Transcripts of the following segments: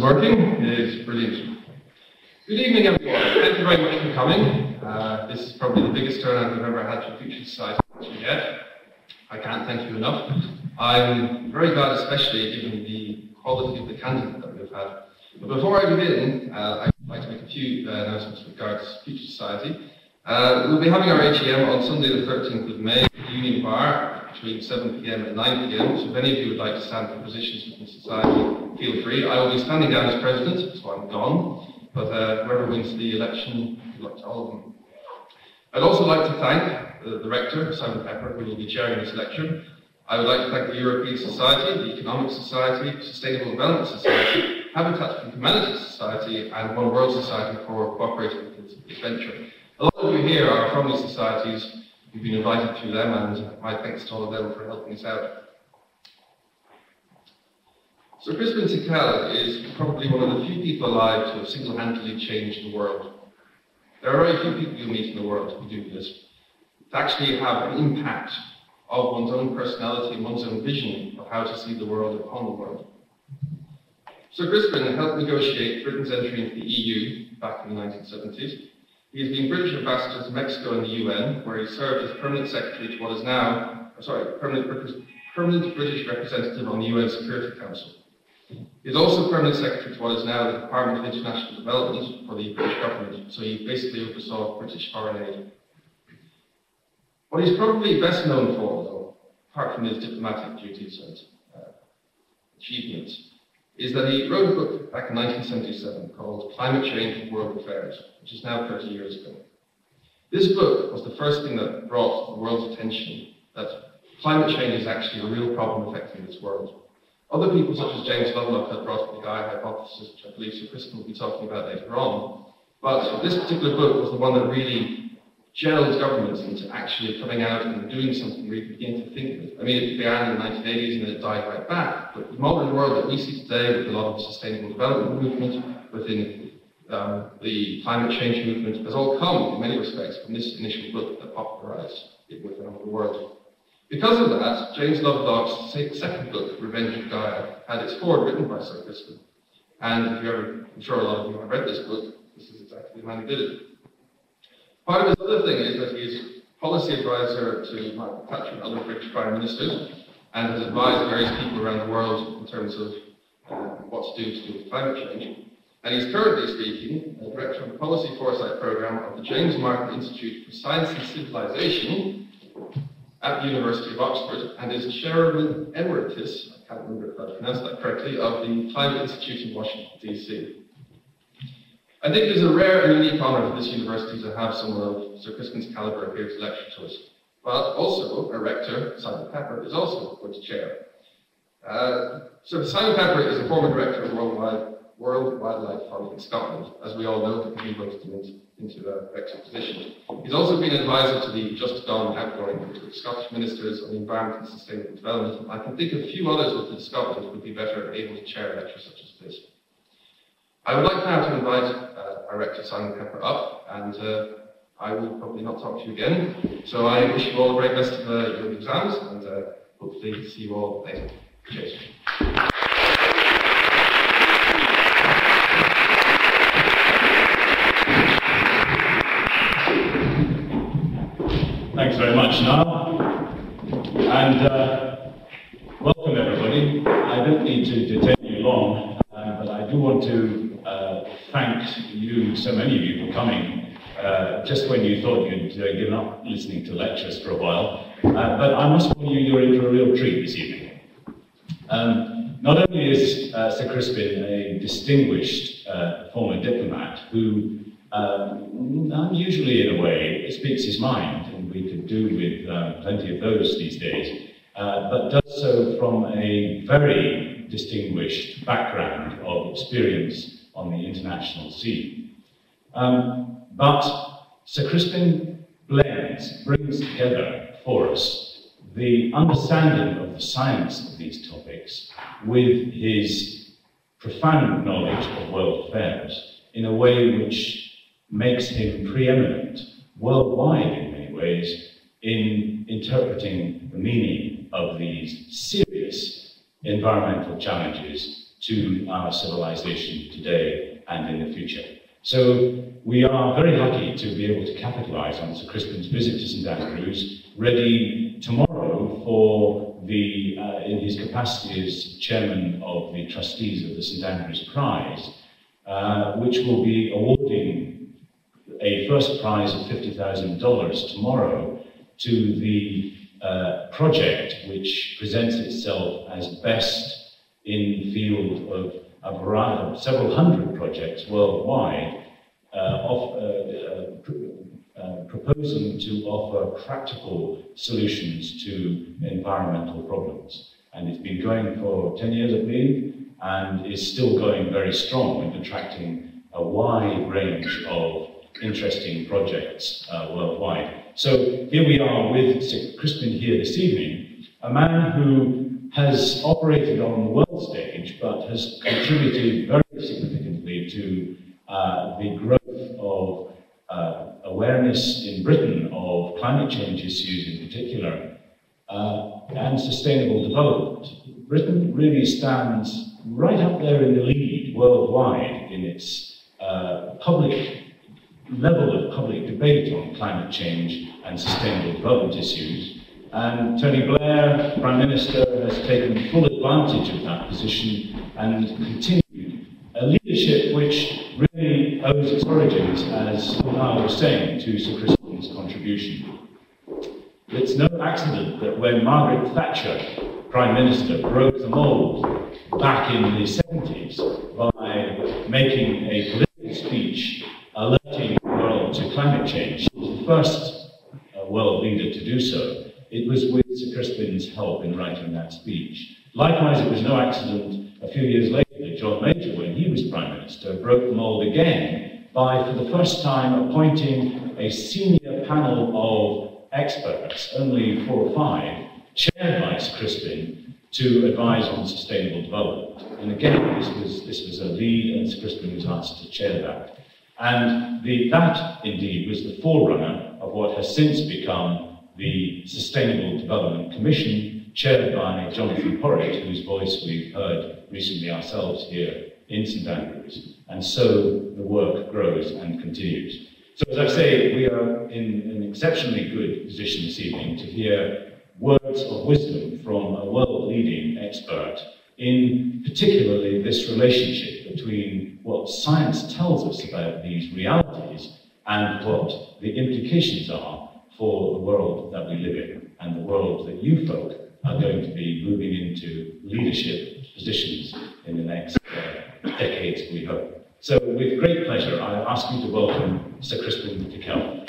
working. It is brilliant. Good evening, everyone. Thank you very much for coming. This is probably the biggest turnout I've ever had for Future Society yet. I can't thank you enough. I'm very glad, especially given the quality of the candidates that we've had. But before I begin, I'd like to make a few announcements with regards to Future Society. We'll be having our AGM on Sunday the 13th of May at the Union Bar between 7 p.m. and 9 p.m. So if any of you would like to stand for positions within society, feel free. I will be standing down as president, so I'm gone. But whoever wins the election, good luck to all of them. I'd also like to thank the Rector, Simon Pepper, who will be chairing this lecture. I would like to thank the European Society, the Economic Society, Sustainable Development Society, Habitat for Humanity Society, and One World Society for cooperating with this venture. A lot of you here are from these societies. You've been invited through them, and my thanks to all of them for helping us out. Sir Crispin Tickell is probably one of the few people alive to have single-handedly changed the world. There are very few people you meet in the world who do this. To actually have an impact of one's own personality and one's own vision of how to see the world upon the world. Sir Crispin helped negotiate Britain's entry into the EU back in the 1970s. He has been British ambassador to Mexico and the UN, where he served as permanent secretary to what is now, permanent British representative on the UN Security Council. He is also permanent secretary to what is now the Department of International Development for the British government, so he basically oversaw British foreign aid. What he's probably best known for, though, apart from his diplomatic duties and achievements, is that he wrote a book back in 1977 called Climate Change and World Affairs, which is now 30 years ago. This book was the first thing that brought the world's attention that climate change is actually a real problem affecting this world. Other people, such as James Lovelock, have brought up the Gaia hypothesis, which I believe Sir Crispin will be talking about later on. But this particular book was the one that really gelled governments into actually coming out and doing something we begin to think of. I mean, it began in the 1980s and then it died right back. But the modern world that we see today, with a lot of sustainable development movement within the climate change movement, has all come, in many respects, from this initial book that popularized it within the world. Because of that, James Lovelock's second book, Revenge of Gaia, had its foreword written by Sir Crispin. And if you ever, I'm sure a lot of you have read this book, this is exactly the man who did it. Part of his other thing is that he's policy advisor to Margaret Thatcher and other British prime ministers, and has advised various people around the world in terms of what to do with climate change. And he's currently speaking as director of the Policy Foresight Programme of the James Martin Institute for Science and Civilization at the University of Oxford, and is Chairman Emeritus, I can't remember if I pronounced that correctly, of the Climate Institute in Washington, D.C. I think it is a rare and unique honour for this university to have someone of Sir Crispin's calibre here to lecture to us. But also, our rector, Simon Pepper, is also going to chair. So Simon Pepper is a former director of World Wildlife Fund in Scotland, as we all know, because we voted him into a rector position. He's also been an advisor to the just gone outgoing Scottish ministers on the environment and sustainable development. I can think of a few others within Scotland who would be better able to chair a lecture such as this. I would like now to invite our rector, Simon Pepper, up, and I will probably not talk to you again. So I wish you all the very best of your exams, and hopefully see you all later. Cheers. Thanks very much, Niall. And welcome, everybody. I don't need to detain you long, but I do want to thank you, so many of you, for coming, just when you thought you'd given up listening to lectures for a while. But I must warn you, you're in for a real treat this evening. Not only is Sir Crispin a distinguished former diplomat who unusually, in a way, speaks his mind, and we could do with plenty of those these days, but does so from a very distinguished background of experience on the international scene. But Sir Crispin brings together for us the understanding of the science of these topics with his profound knowledge of world affairs in a way which makes him preeminent worldwide in many ways in interpreting the meaning of these serious environmental challenges to our civilization today and in the future. So we are very lucky to be able to capitalize on Sir Crispin's visit to St Andrews, ready tomorrow for the, in his capacity as chairman of the trustees of the St Andrews Prize, which will be awarding a first prize of $50,000 tomorrow to the project which presents itself as best in the field of a variety of several hundred projects worldwide, proposing to offer practical solutions to environmental problems. And it's been going for 10 years, I believe, and is still going very strong and attracting a wide range of interesting projects worldwide. So here we are with Sir Crispin here this evening, a man who has operated on the world stage, but has contributed very significantly to the growth of awareness in Britain of climate change issues in particular, and sustainable development. Britain really stands right up there in the lead worldwide in its level of public debate on climate change and sustainable development issues. And Tony Blair, Prime Minister, has taken full advantage of that position and continued a leadership which really owes its origins, as I was saying, to Sir Crispin's contribution. It's no accident that when Margaret Thatcher, Prime Minister, broke the mould back in the 70s by making a political speech alerting the world to climate change, she was the first world leader to do so. It was with Sir Crispin's help in writing that speech. Likewise, it was no accident a few years later that John Major, when he was Prime Minister, broke the mould again by, for the first time, appointing a senior panel of experts, only 4 or 5, chaired by Sir Crispin, to advise on sustainable development. And again, this was a lead, and Sir Crispin was asked to chair that. And that, indeed, was the forerunner of what has since become the Sustainable Development Commission, chaired by Jonathan Porritt, whose voice we've heard recently ourselves here in St Andrews. And so the work grows and continues. So as I say, we are in an exceptionally good position this evening to hear words of wisdom from a world-leading expert in particularly this relationship between what science tells us about these realities and what the implications are for the world that we live in, and the world that you folk are going to be moving into leadership positions in the next decades, we hope. So with great pleasure, I ask you to welcome Sir Crispin de Kelm.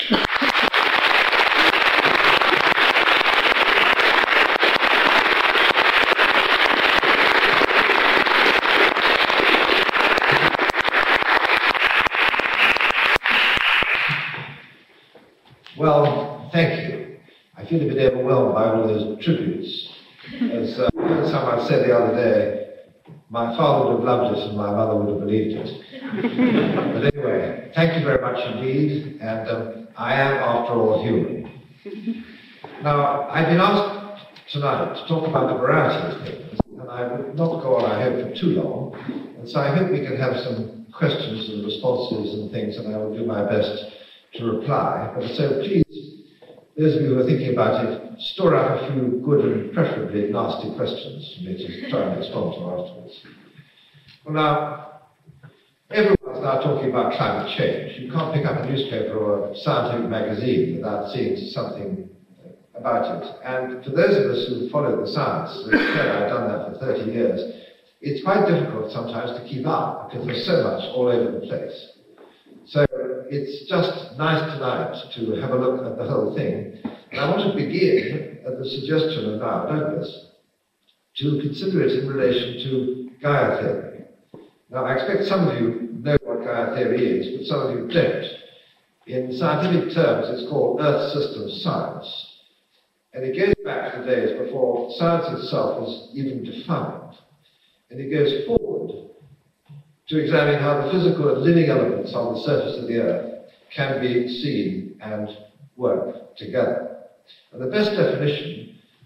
Well, thank you. I feel a bit overwhelmed by all those tributes. As someone said the other day, my father would have loved it and my mother would have believed it. But anyway, thank you very much indeed, and I am, after all, human. Now, I've been asked tonight to talk about a variety of things, and I would not go on, I hope, for too long, and so I hope we can have some questions and responses and things, and I will do my best to reply. But so please, those of you who are thinking about it, store up a few good and preferably nasty questions for me to try and respond to afterwards. Well now, everyone's now talking about climate change. You can't pick up a newspaper or a scientific magazine without seeing something about it. And for those of us who follow the science, as I said, I've done that for 30 years, it's quite difficult sometimes to keep up because there's so much all over the place. So it's just nice tonight to have a look at the whole thing. And I want to begin at the suggestion of Niall Douglas to consider it in relation to Gaia theory. Now, I expect some of you know what Gaia theory is, but some of you don't. In scientific terms, it's called Earth System Science. And it goes back to the days before science itself was even defined. And it goes forward to examine how the physical and living elements on the surface of the Earth can be seen and work together. And the best definition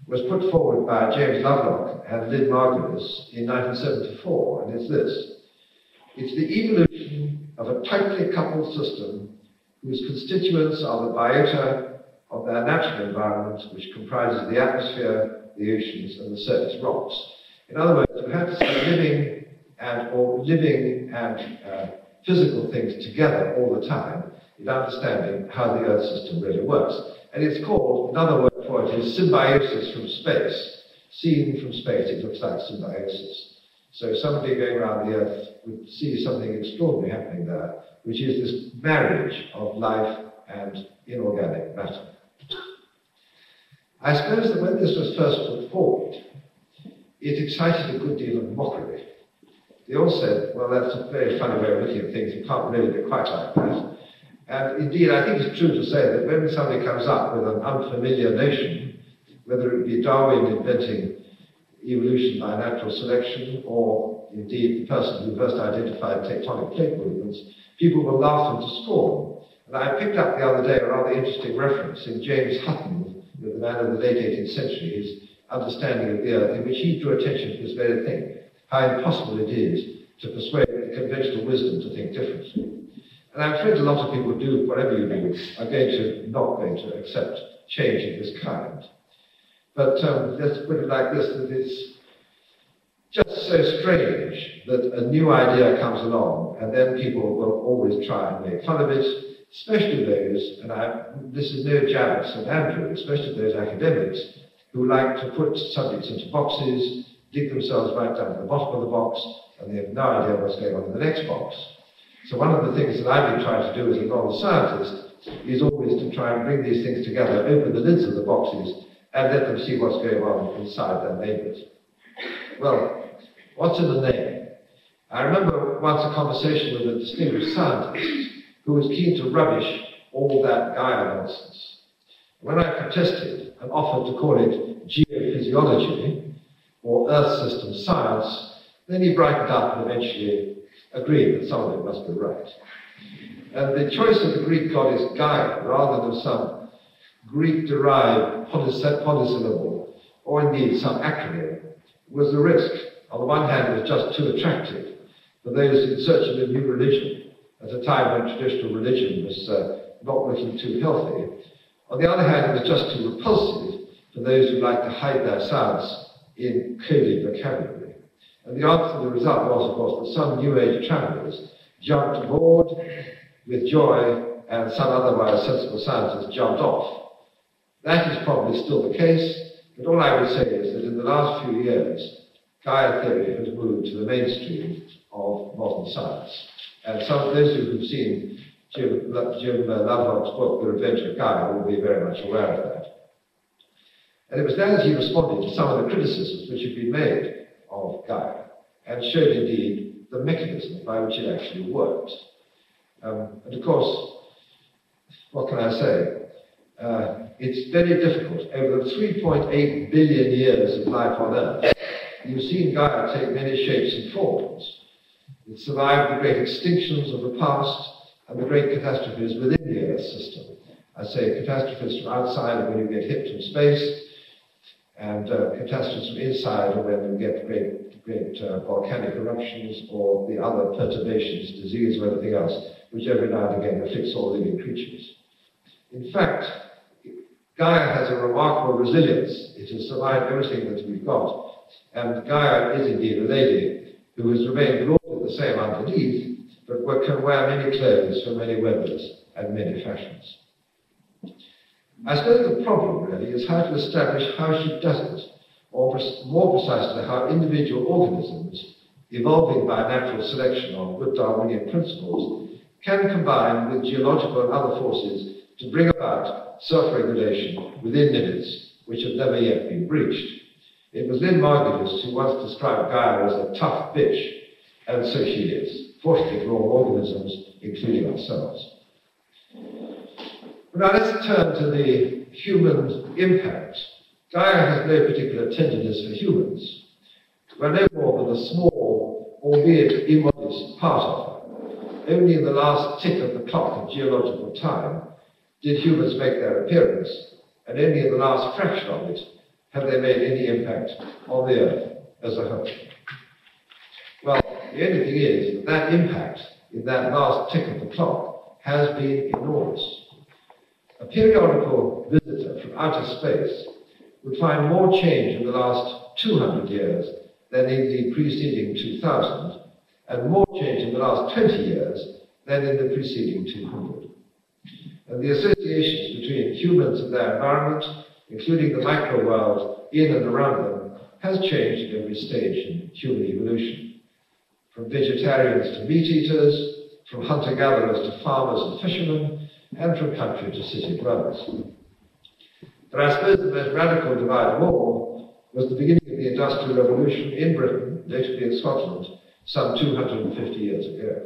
was put forward by James Lovelock and Lynn Margulis in 1974, and it's this. It's the evolution of a tightly coupled system whose constituents are the biota of their natural environment, which comprises the atmosphere, the oceans, and the surface rocks. In other words, you have to see living and physical things together all the time in understanding how the Earth system really works. And it's called, another word for it is symbiosis from space. Seen from space, it looks like symbiosis. So somebody going around the Earth would see something extraordinary happening there, which is this marriage of life and inorganic matter. I suppose that when this was first put forward, it excited a good deal of mockery. They all said, well, that's a very funny way of looking at things, it can't really be quite like that. And indeed, I think it's true to say that when somebody comes up with an unfamiliar notion, whether it be Darwin inventing evolution by natural selection, or indeed the person who first identified tectonic plate movements, people will laugh them to scorn. And I picked up the other day a rather interesting reference in James Hutton, the man of the late 18th century, his understanding of the Earth, in which he drew attention to this very thing, how impossible it is to persuade the conventional wisdom to think differently. And I'm afraid a lot of people do, whatever you do, are not going to accept change of this kind. But let's put it like this, that it's just so strange that a new idea comes along and then people will always try and make fun of it, especially those, and this is no jab at St. Andrew, especially those academics who like to put subjects into boxes, dig themselves right down to the bottom of the box, and they have no idea what's going on in the next box. So one of the things that I've been trying to do as a novel scientist is always to try and bring these things together, open the lids of the boxes, and let them see what's going on inside their neighbours. Well, what's in the name? I remember once a conversation with a distinguished scientist who was keen to rubbish all that Gaia nonsense. When I protested and offered to call it geophysiology or Earth system science, then he brightened up and eventually agreed that some of it must be right. And the choice of the Greek goddess Gaia, rather than some Greek-derived polysyllable, or indeed some acronym, was the risk. On the one hand, it was just too attractive for those in search of a new religion, at a time when traditional religion was not looking too healthy. On the other hand, it was just too repulsive for those who like to hide their science in coded vocabulary. And the answer, the result was, of course, that some New Age travelers jumped aboard with joy and some otherwise sensible scientists jumped off. That is probably still the case, but all I would say is that in the last few years, Gaia theory has moved to the mainstream of modern science. And some of those who've seen Jim Lovelock's book, The Revenge of Gaia, will be very much aware of that. And it was then that he responded to some of the criticisms which had been made of Gaia, and showed indeed the mechanism by which it actually worked. And of course, what can I say? It's very difficult. Over the 3.8 billion years of life on Earth, you've seen Gaia take many shapes and forms. It survived the great extinctions of the past and the great catastrophes within the Earth system. I say catastrophes from outside when you get hit from space, and catastrophes from inside when you get great volcanic eruptions or the other perturbations, disease or anything else, which every now and again afflicts all living creatures. In fact, Gaia has a remarkable resilience. It has survived everything that we've got. And Gaia is indeed a lady who has remained broadly the same underneath, but can wear many clothes for many weathers and many fashions. I suppose the problem really is how to establish how she does it, or more precisely how individual organisms, evolving by natural selection on good Darwinian principles, can combine with geological and other forces to bring about self-regulation within limits which have never yet been breached. It was Lynn Margulis who once described Gaia as a tough bitch, and so she is, fortunately for all organisms, including ourselves. Now let's turn to the human impact. Gaia has no particular tenderness for humans. We're no more than a small, albeit immodest, part of her. Only in the last tick of the clock of geological time did humans make their appearance, and only in the last fraction of it have they made any impact on the Earth as a whole? Well, the only thing is that impact in that last tick of the clock has been enormous. A periodical visitor from outer space would find more change in the last 200 years than in the preceding 2000, and more change in the last 20 years than in the preceding 200. And the associations between humans and their environment, including the micro world in and around them, has changed at every stage in human evolution. From vegetarians to meat eaters, from hunter-gatherers to farmers and fishermen, and from country to city dwellers. But I suppose the most radical divide of all was the beginning of the Industrial Revolution in Britain, notably in Scotland, some 250 years ago.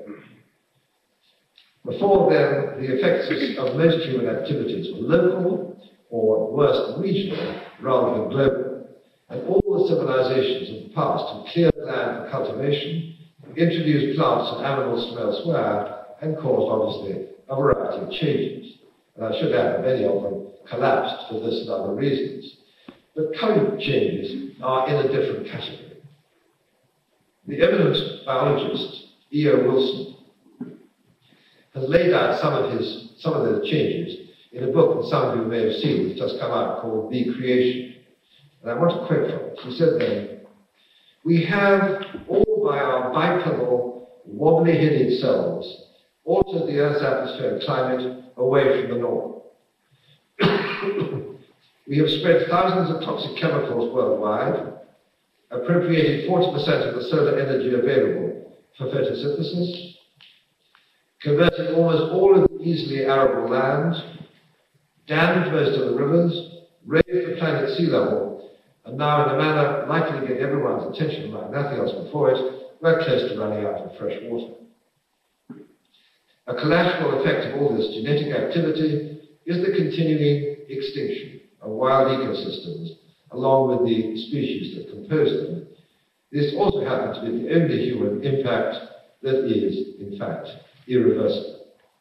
Before then, the effects of most human activities were local, or worse, regional, rather than global. And all the civilizations of the past had cleared land for cultivation, introduced plants and animals from elsewhere, and caused, obviously, a variety of changes. And I should add that many of them collapsed for this and other reasons. But current changes are in a different category. The eminent biologist, E.O. Wilson, has laid out some of those changes in a book that some of you may have seen that's just come out called The Creation. And I want to quote from it. He said then, "We have, all by our bipedal, wobbly-headed selves, altered the Earth's atmosphere and climate away from the norm. We have spread thousands of toxic chemicals worldwide, appropriated 40% of the solar energy available for photosynthesis, converted almost all of the easily arable land, dammed most of the rivers, raised the planet's sea level, and now in a manner likely to get everyone's attention like nothing else before it, we're close to running out of fresh water. A collateral effect of all this genetic activity is the continuing extinction of wild ecosystems along with the species that compose them. This also happens to be the only human impact that is, in fact, irreversible."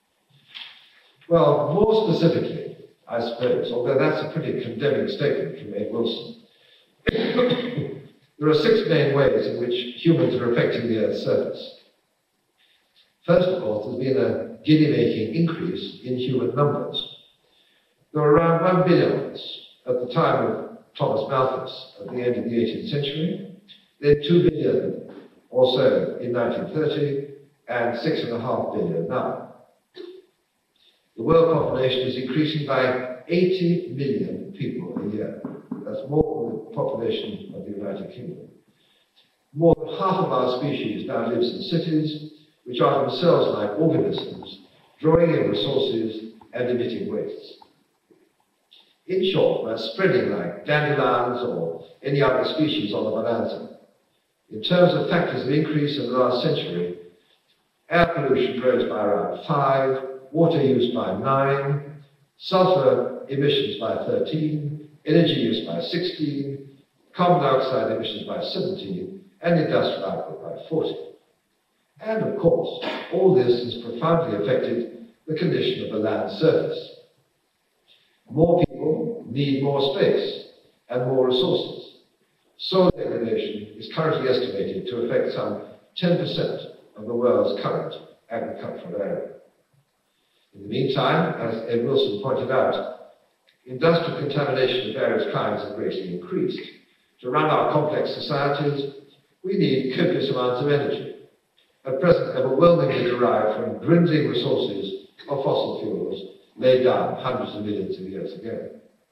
Well, more specifically, I suppose, although that's a pretty condemning statement from A. Wilson, there are 6 main ways in which humans are affecting the Earth's surface. First of all, there's been a guinea-making increase in human numbers. There were around 1 billion of us at the time of Thomas Malthus at the end of the 18th century, then 2 billion or so in 1930, and 6.5 billion now. The world population is increasing by 80 million people a year. That's more than the population of the United Kingdom. More than half of our species now lives in cities, which are themselves like organisms, drawing in resources and emitting wastes. In short, we're spreading like dandelions or any other species on the bonanza. In terms of factors of increase in the last century, air pollution rose by around 5, water use by 9, sulfur emissions by 13, energy use by 16, carbon dioxide emissions by 17, and industrial output by 40. And of course, all this has profoundly affected the condition of the land surface. More people need more space and more resources. Soil degradation is currently estimated to affect some 10% of the world's current agricultural area. In the meantime, as Ed Wilson pointed out, industrial contamination of various kinds has greatly increased. To run our complex societies, we need copious amounts of energy, at present overwhelmingly derived from dwindling resources of fossil fuels laid down hundreds of millions of years ago.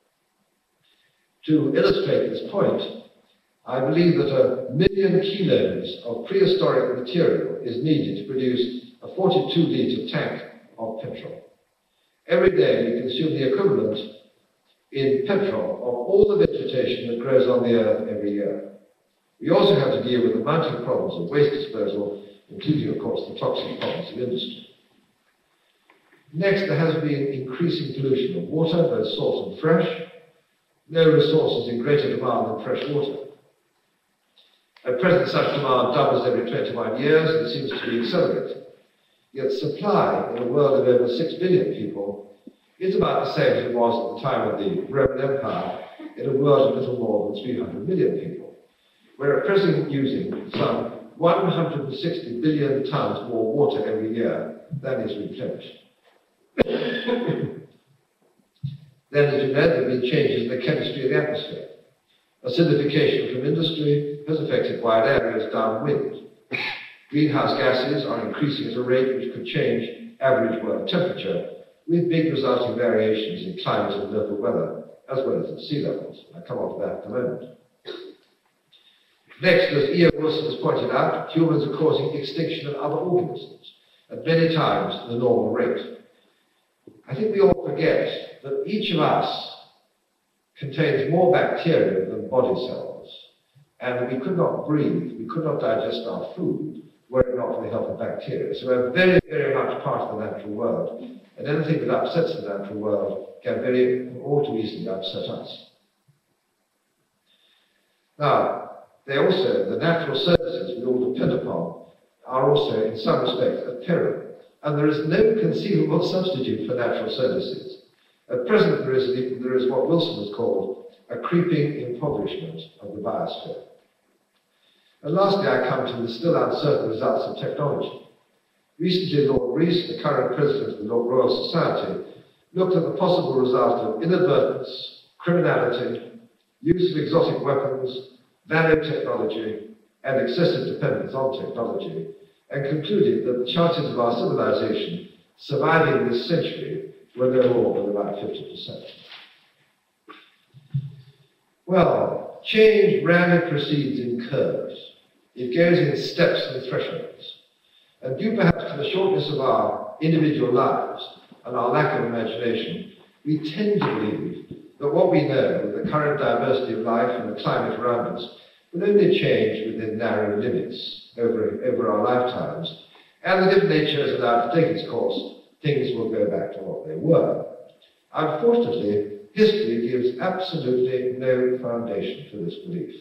To illustrate this point, I believe that 1 million kilos of prehistoric material is needed to produce a 42-litre tank of petrol. Every day we consume the equivalent in petrol of all the vegetation that grows on the earth every year. We also have to deal with the mounting problems of waste disposal, including, of course, the toxic problems of industry. Next, there has been increasing pollution of water, both salt and fresh. No resource is in greater demand than fresh water. At present, such demand doubles every 21 years and seems to be accelerating. Yet supply in a world of over 6 billion people is about the same as it was at the time of the Roman Empire in a world of little more than 300 million people. We're at present using some 160 billion tons more water every year than is replenished. Then, as you know, there have been changes in the chemistry of the atmosphere. Acidification from industry has affected wide areas downwind. Greenhouse gases are increasing at a rate which could change average world temperature, with big resulting variations in climate and local weather, as well as in sea levels. I'll come on to that in a moment. Next, as E.O. Wilson has pointed out, humans are causing extinction of other organisms at many times the normal rate. I think we all forget that each of us contains more bacteria than body cells, and we could not breathe, we could not digest our food were it not for the help of bacteria. So we're very, very much part of the natural world, and anything that upsets the natural world can all too easily upset us. Now, the natural services we all depend upon are also, in some respects, at peril. And there is no conceivable substitute for natural services. At present, there is what Wilson has called a creeping impoverishment of the biosphere. And lastly, I come to the still uncertain results of technology. Recently, Lord Rees, the current president of the Royal Society, looked at the possible result of inadvertence, criminality, use of exotic weapons, nanotechnology, and excessive dependence on technology, and concluded that the chances of our civilization surviving this century were no more than about 50%. Well, change rarely proceeds in curves. It goes in steps and thresholds. And due perhaps to the shortness of our individual lives and our lack of imagination, we tend to believe that what we know, the current diversity of life and the climate around us, will only change within narrow limits over our lifetimes. And if nature is allowed to take its course, things will go back to what they were. Unfortunately, history gives absolutely no foundation for this belief.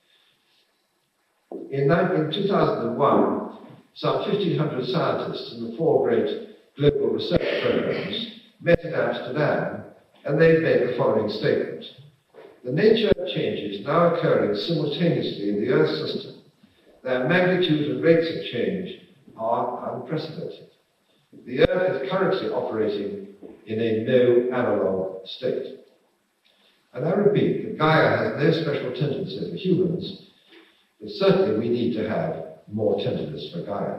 In 2001, some 1,500 scientists in the 4 great global research programs met in Amsterdam, and they made the following statement. The nature of changes now occurring simultaneously in the Earth system, their magnitude and rates of change are unprecedented. The Earth is currently operating in a no-analog state. And I repeat that Gaia has no special tendency for humans, but certainly we need to have more tenderness for Gaia.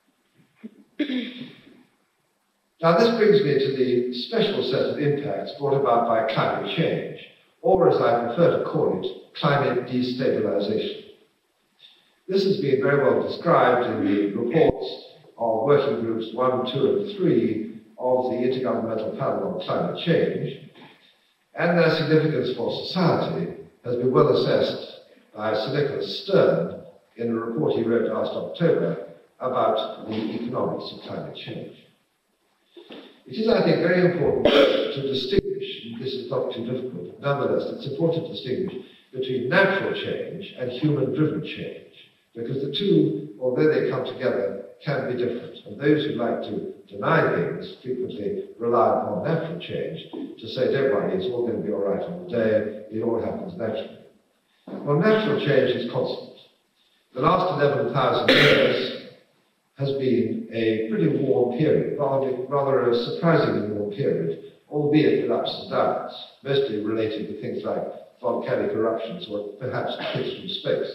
Now this brings me to the special set of impacts brought about by climate change, or as I prefer to call it, climate destabilization. This has been very well described in the reports of working groups 1, 2, and 3 of the Intergovernmental Panel on Climate Change, and their significance for society has been well assessed by Sir Nicholas Stern in a report he wrote last October about the economics of climate change. It is, I think, very important to distinguish, and this is not too difficult, nonetheless, it's important to distinguish between natural change and human-driven change, because the two, although they come together, can be different. And those who like to deny things frequently rely upon natural change to say, don't worry, it's all going to be all right on the day, it all happens naturally. Well, natural change is constant. The last 11,000 years has been a pretty warm period, rather a surprisingly warm period, albeit with ups and downs, mostly related to things like volcanic eruptions or perhaps hits from space.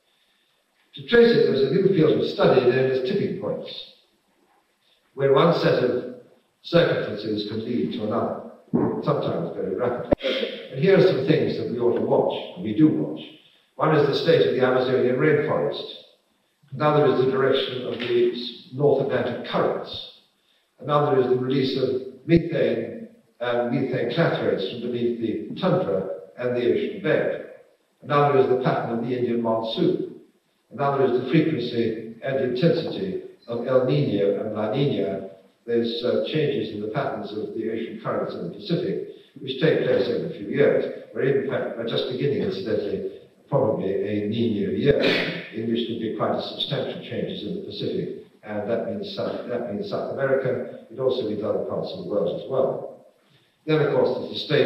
To trace it, there's a new field of study known as tipping points, where one set of circumstances can lead to another, sometimes very rapidly. And here are some things that we ought to watch, and we do watch. One is the state of the Amazonian rainforest. Another is the direction of the North Atlantic currents. Another is the release of methane and methane clathrates from beneath the tundra and the ocean bed. Another is the pattern of the Indian monsoon. Another is the frequency and intensity of El Niño and La Niña, those changes in the patterns of the ocean currents in the Pacific, which take place every few years. We're in fact, we're just beginning, incidentally, probably a Niño year, in which there'll be quite substantial changes in the Pacific, and that means South America. It also means other parts of the world as well. Then, of course, there's the state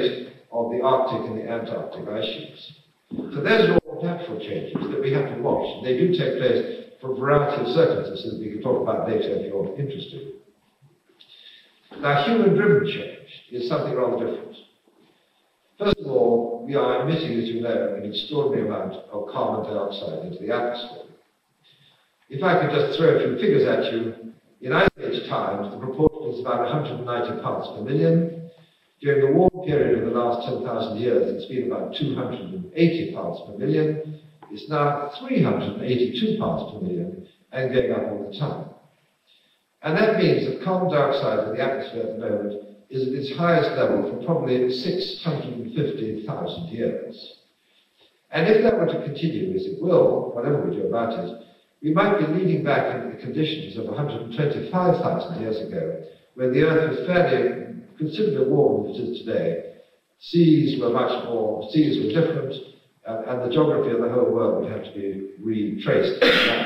of the Arctic and the Antarctic ice sheets. So those are all natural changes that we have to watch. And they do take place for a variety of circumstances that we can talk about later if you're interested. Now, human-driven change is something rather different. First of all, we are emitting, as you know, an extraordinary amount of carbon dioxide into the atmosphere. If I could just throw a few figures at you, in Ice Age times, the proportion is about 190 parts per million. During the warm period of the last 10,000 years, it's been about 280 parts per million. It's now 382 parts per million and going up all the time. And that means that carbon dioxide in the atmosphere at the moment is at its highest level for probably 650,000 years. And if that were to continue, as it will, whatever we do about it, we might be leading back into the conditions of 125,000 years ago, when the Earth was fairly considerably warmer than it is today. Seas were different, and the geography of the whole world would have to be retraced.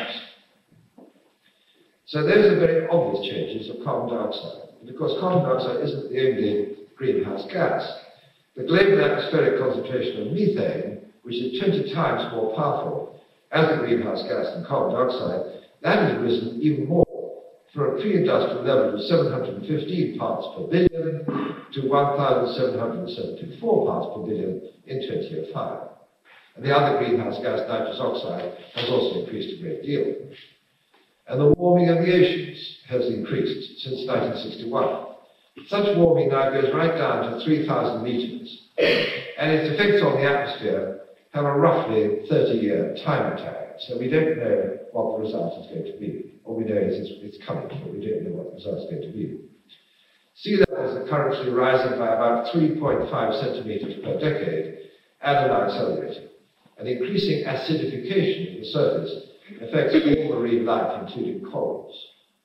So those are very obvious changes of carbon dioxide. And of course, carbon dioxide isn't the only greenhouse gas. The global atmospheric concentration of methane, which is 20 times more powerful as a greenhouse gas than carbon dioxide, that has risen even more, from a pre-industrial level of 715 parts per billion to 1,774 parts per billion in 2005. And the other greenhouse gas, nitrous oxide, has also increased a great deal. And the warming of the oceans has increased since 1961. Such warming now goes right down to 3,000 meters, and its effects on the atmosphere have a roughly 30-year time tag. So we don't know what the result is going to be. All we know is it's coming, but we don't know what the result is going to be. Sea levels are currently rising by about 3.5 centimeters per decade and are now accelerating. An increasing acidification of the surface affects all marine life, including corals.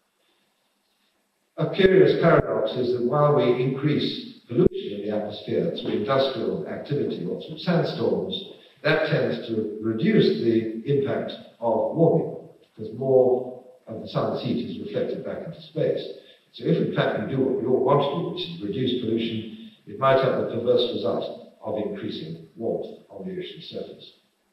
A curious paradox is that while we increase pollution in the atmosphere through industrial activity or through sandstorms, that tends to reduce the impact of warming, because more of the sun's heat is reflected back into space. So if in fact we do what we all want to do, which is reduce pollution, it might have the perverse result of increasing warmth on the ocean surface.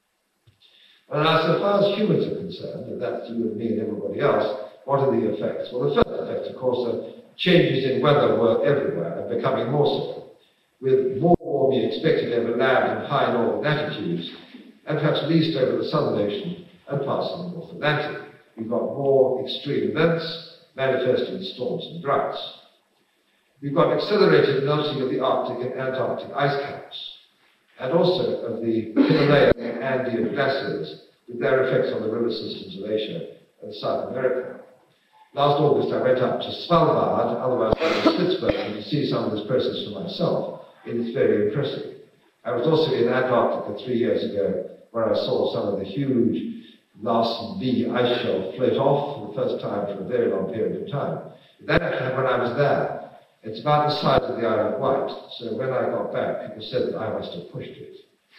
And now, so far as humans are concerned, and that's you and me and everybody else, what are the effects? Well, the first effect, of course, are changes in weather everywhere and becoming more so, with more warming expected over land and high northern latitudes, and perhaps least over the Southern Ocean and parts of the North Atlantic. We've got more extreme events manifesting storms and droughts. We've got accelerated melting of the Arctic and Antarctic ice caps, and also of the Himalayan and Andean glaciers, with their effects on the river systems of Asia and South America. Last August, I went up to Svalbard, otherwise known as Spitsbergen, to see some of this process for myself. It is very impressive. I was also in Antarctica 3 years ago, where I saw some of the huge Larsen B ice shelf float off for the first time for a very long period of time. That happened when I was there. It's about the size of the Isle of Wight, so when I got back, people said that I must have pushed it.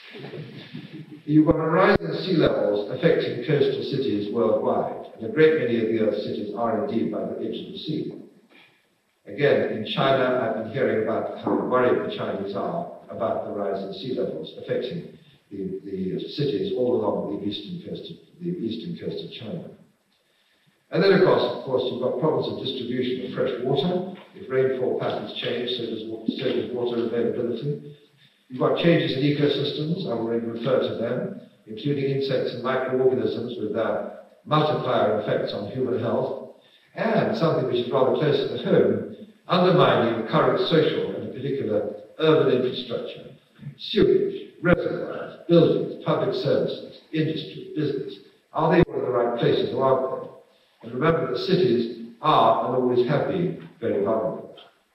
You've got a rise in sea levels affecting coastal cities worldwide, and a great many of the Earth's cities are indeed by the edge of the sea. Again, in China, I've been hearing about how worried the Chinese are about the rise in sea levels affecting the cities all along the eastern coast of China. And then, of course, you've got problems of distribution of fresh water. If rainfall patterns change, so does water availability. You've got changes in ecosystems, I've already referred to them, including insects and microorganisms with their multiplier effects on human health, and something which is rather closer to home, undermining the current social and in particular urban infrastructure, sewage, reservoirs, buildings, public services, industry, business. Are they all in the right places or aren't they? And remember that cities are and always have been very vulnerable.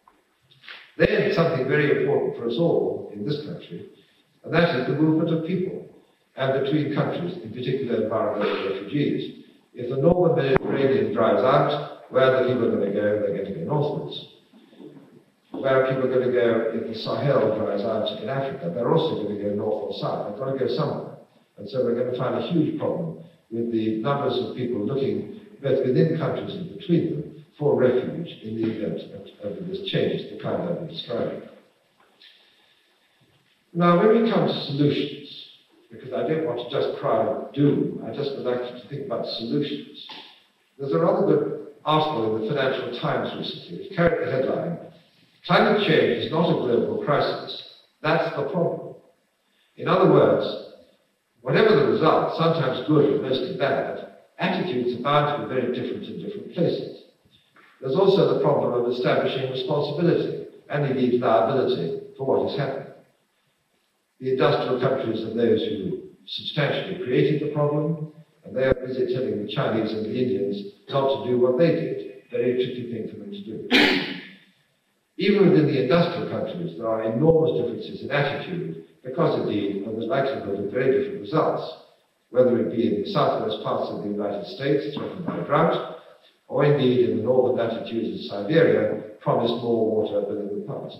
Then something very important for us all in this country, and that is the movement of people, and between countries, in particular environmental refugees. If the northern Mediterranean dries out, where are the people going to go? They're going to go northwards. Where are people going to go if the Sahel dries out in Africa? They're also going to go north or south. They've got to go somewhere. And so we're going to find a huge problem with the numbers of people looking both within countries and between them for refuge in the event of this change, the kind I've been describing. Now, when we come to solutions, because I don't want to just cry doom, I just would like you to think about solutions. There's a rather good article in the Financial Times recently, which carried the headline, "Climate change is not a global crisis, that's the problem." In other words, whatever the result, sometimes good but mostly bad, attitudes are bound to be very different in different places. There's also the problem of establishing responsibility and indeed liability for what is happening. The industrial countries are those who substantially created the problem, and they are busy telling the Chinese and the Indians not to do what they did. Very tricky thing for them to do. Even within the industrial countries, there are enormous differences in attitude because, indeed, of the likelihood of very different results, whether it be in the southwest parts of the United States, threatened by drought, or indeed in the northern latitudes of Siberia, promised more water than in the past.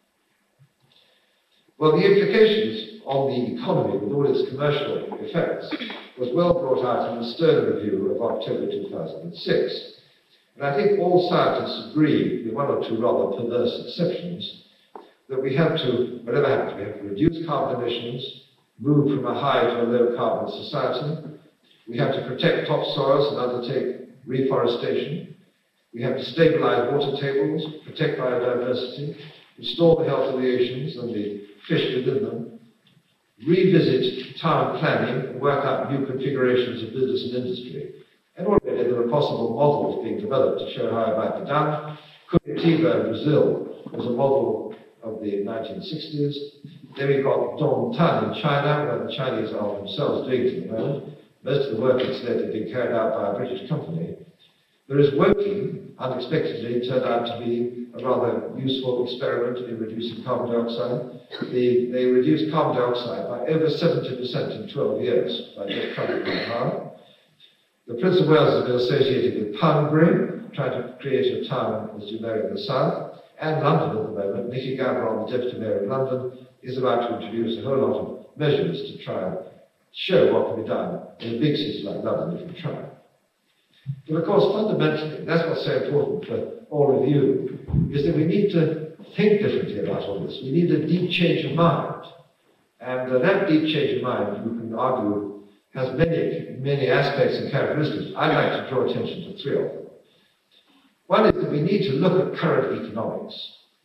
Well, the implications on the economy with all its commercial effects was well brought out in the Stern Review of October 2006. And I think all scientists agree, with one or two rather perverse exceptions, that we have to, whatever happens, we have to reduce carbon emissions, move from a high to a low carbon society. We have to protect topsoils and undertake reforestation. We have to stabilize water tables, protect biodiversity, restore the health of the oceans and the fish within them, revisit town planning and work out new configurations of business and industry. And already there are possible models being developed to show how it might be done. Curitiba in Brazil was a model of the 1960s. Then we've got Dongtan in China, where the Chinese are themselves doing it at the moment. Most of the work instead had been carried out by a British company. Whereas Woking, unexpectedly, turned out to be a rather useful experiment in reducing carbon dioxide. They reduced carbon dioxide by over 70% in 12 years by just travelling by car. The Prince of Wales has been associated with Poundbury, trying to create a town, as you know, in the south, and London at the moment. Nicky Gavron, the Deputy Mayor of London, is about to introduce a whole lot of measures to try and show what can be done in a big city like London if we try. But of course, fundamentally, that's what's so important for all of you, is that we need to think differently about all this. We need a deep change of mind. And that deep change of mind, you can argue, has many aspects and characteristics. I'd like to draw attention to three of them. One is that we need to look at current economics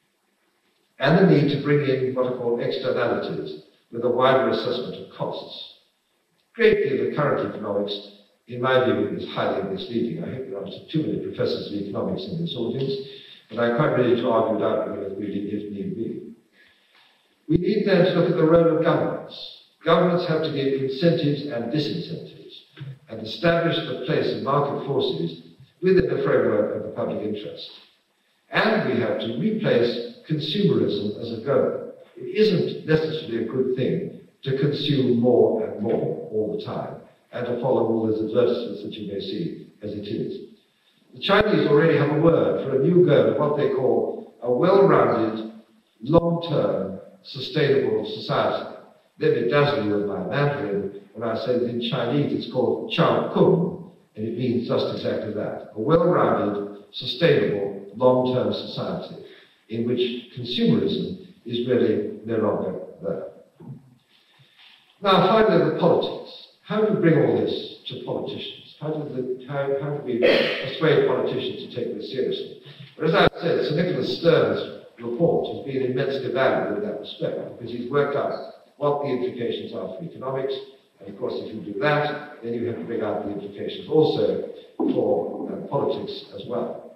and the need to bring in what are called externalities with a wider assessment of costs. A great deal of current economics, in my view, is highly misleading. I hope there aren't too many professors of economics in this audience, but I'm quite ready to argue it out with you if need be. We need then to look at the role of governments. Governments have to give incentives and disincentives and establish the place of market forces within the framework of the public interest. And we have to replace consumerism as a goal. It isn't necessarily a good thing to consume more and more all the time and to follow all those advertisements that you may see as it is. The Chinese already have a word for a new goal of what they call a well-rounded, long-term, sustainable society. Let me dazzle you with my Mandarin when I say that in Chinese it's called Chao Kung, and it means just exactly that. A well-rounded, sustainable, long-term society in which consumerism is really no longer there. Now, finally, the politics. How do we bring all this to politicians? How do we persuade politicians to take this seriously? But as I said, Sir Nicholas Stern's report has been immensely valuable in that respect, because he's worked out what the implications are for economics, and of course if you do that, then you have to bring out the implications also for politics as well.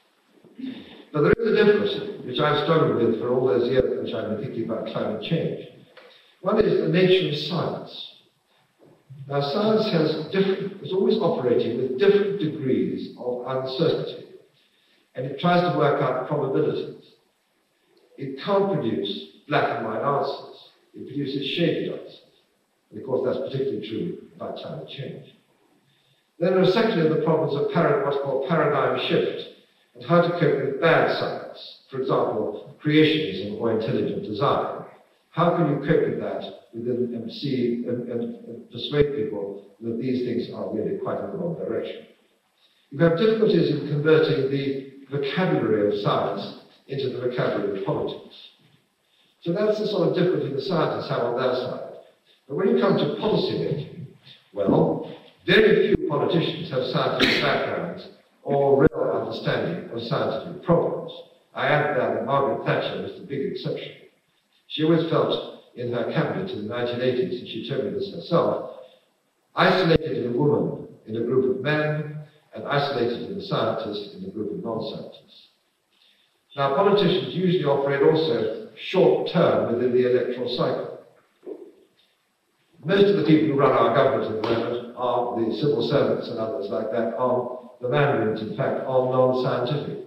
But there is a difference, which I've struggled with for all those years which I've been thinking about climate change. One is the nature of science. Now science is always operating with different degrees of uncertainty, and it tries to work out probabilities. It can't produce black and white answers. It produces shaded answers. And of course, that's particularly true about climate change. Then there are secondly the problems of what's called paradigm shift and how to cope with bad science. For example, creationism or intelligent design. How can you cope with that and see and persuade people that these things are really quite in the wrong direction? You have difficulties in converting the vocabulary of science into the vocabulary of politics. So that's the sort of difficulty the scientists have on their side. But when you come to policy making, well, very few politicians have scientific backgrounds or real understanding of scientific problems. I add that Margaret Thatcher was the big exception. She always felt in her cabinet in the 1980s, and she told me this herself, isolated a woman in a group of men and isolated in a scientist in a group of non-scientists. Now, politicians usually operate also short-term within the electoral cycle. Most of the people who run our government at the moment are the civil servants and others like that, are the mandarins, in fact, are non-scientific.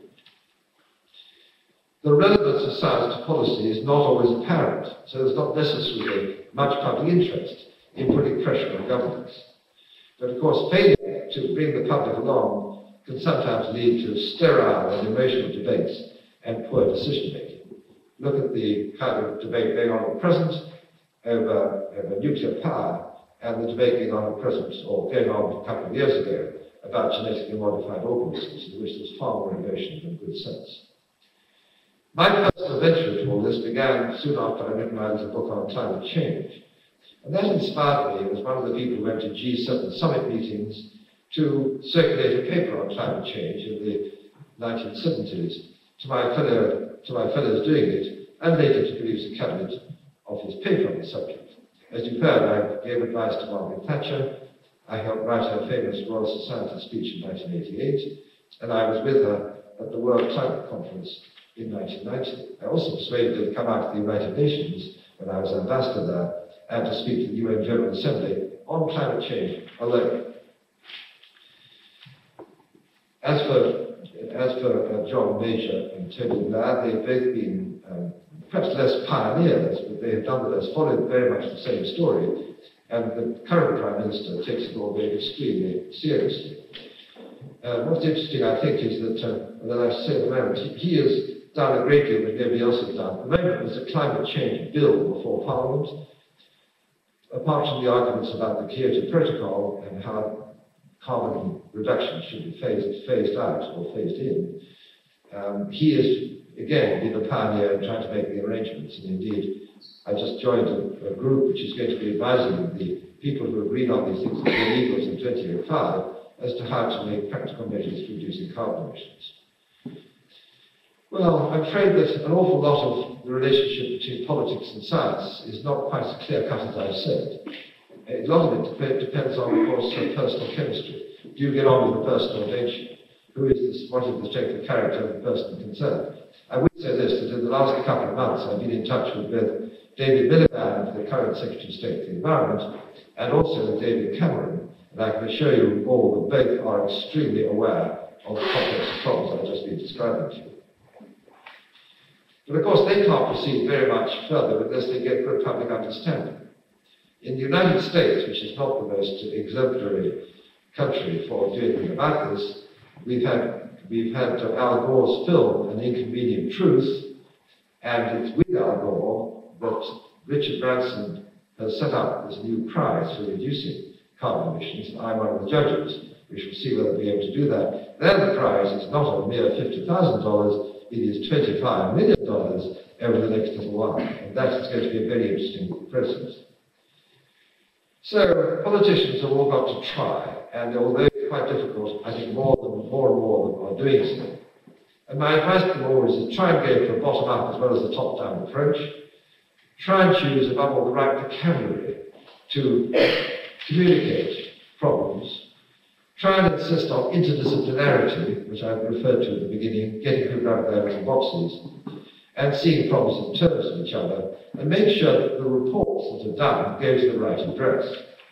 The relevance of science to policy is not always apparent, so there's not necessarily much public interest in putting pressure on governments. But of course, failure to bring the public along can sometimes lead to sterile and emotional debates and poor decision-making. Look at the kind of debate going on at present over nuclear power and the debate going on at present, or going on a couple of years ago, about genetically modified organisms, in which there's far more emotion than good sense. My personal venture into all this began soon after I wrote my little book on climate change. And that inspired me as one of the people who went to G7 summit meetings to circulate a paper on climate change in the 1970s to my fellows doing it, and later to produce a cabinet office paper on the subject. As you've heard, I gave advice to Margaret Thatcher. I helped write her famous Royal Society speech in 1988, and I was with her at the World Climate Conference in 1990. I also persuaded her to come out to the United Nations when I was ambassador there and to speak to the UN General Assembly on climate change alone. As for John Major and Tony Blair, they've both been perhaps less pioneers, but they have nonetheless followed very much the same story, and the current Prime Minister takes it all very extremely seriously. What's interesting, I think, is that, as I say at the moment, he has done a great deal that nobody else has done. At the moment, there's a climate change bill before Parliament. Apart from the arguments about the Kyoto Protocol and how carbon reduction should be phased out or phased in, he has, again, been a pioneer in trying to make the arrangements. And indeed, I just joined a group which is going to be advising the people who agreed on these things to be illegal in 2005 as to how to make practical measures for reducing carbon emissions. Well, I'm afraid that an awful lot of the relationship between politics and science is not quite as clear-cut as I've said. A lot of it depends on, of course, personal chemistry. Do you get on with the person or don't you? What is the strength of character of the person concerned? I would say this, that in the last couple of months I've been in touch with both David Miliband, the current Secretary of State for the Environment, and also with David Cameron, and I can assure you all that both are extremely aware of the complex problems I've just been describing to you. But of course, they can't proceed very much further unless they get good public understanding. In the United States, which is not the most exemplary country for doing anything about this, we've had Al Gore's film, An Inconvenient Truth, and it's with Al Gore that Richard Branson has set up this new prize for reducing carbon emissions, and I'm one of the judges. We shall see whether we'll be able to do that. Then the prize is not a mere $50,000, it is $25 million over the next little while, and that is going to be a very interesting process. So politicians have all got to try, and although it's quite difficult, I think more and more of them are doing so. And my advice to them all is to try and go for a bottom-up as well as a top-down approach. Try and choose, above all, the right vocabulary to communicate problems. Try and insist on interdisciplinarity, which I referred to at the beginning, getting people out of their little boxes, and seeing problems in terms of each other, and make sure that the reports that are done go to the right address.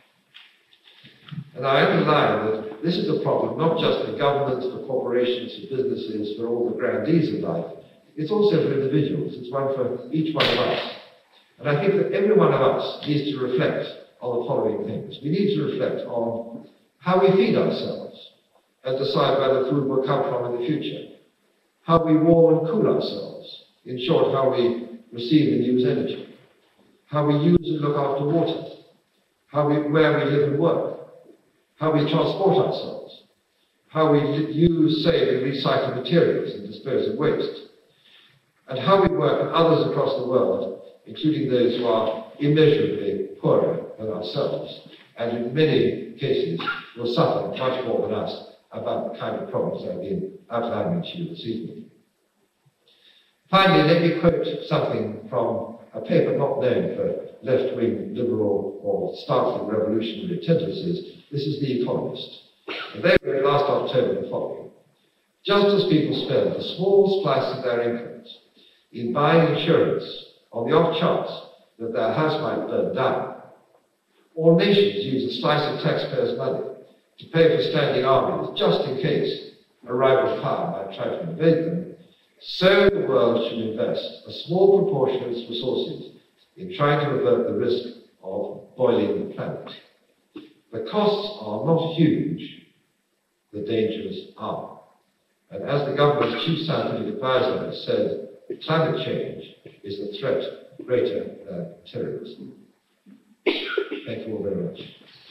And I underline that this is a problem not just for governments, for corporations, for businesses, for all the grandees of life. It's also for individuals. It's one for each one of us. And I think that every one of us needs to reflect on the following things. We need to reflect on how we feed ourselves and decide where the food will come from in the future. How we warm and cool ourselves. In short, how we receive and use energy. How we use and look after water. Where we live and work. How we transport ourselves. How we use, save and recycle materials and dispose of waste. And how we work with others across the world including those who are immeasurably poorer than ourselves, and in many cases will suffer much more than us about the kind of problems I've been outlining to you this evening. Finally, let me quote something from a paper not known for left-wing, liberal, or startling revolutionary tendencies. This is The Economist. And they wrote last October the following: just as people spend a small slice of their incomes in buying insurance on the off chance that their house might burn down, all nations use a slice of taxpayers' money to pay for standing armies just in case a rival power might try to invade them, so the world should invest a small proportion of its resources in trying to avert the risk of boiling the planet. The costs are not huge, the dangers are. And as the government's chief scientific advisor has said, climate change is a threat greater than terrorism. Thank you all very much.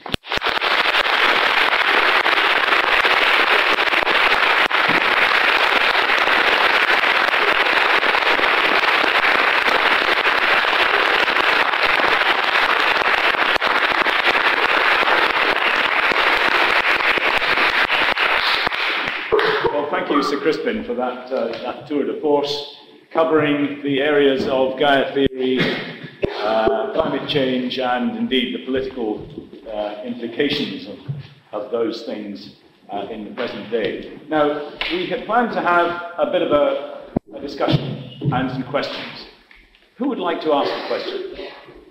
Thank you, Sir Crispin, for that tour de force, covering the areas of Gaia theory, climate change, and indeed the political implications of those things in the present day. Now, we had planned to have a bit of a discussion and some questions. Who would like to ask a question?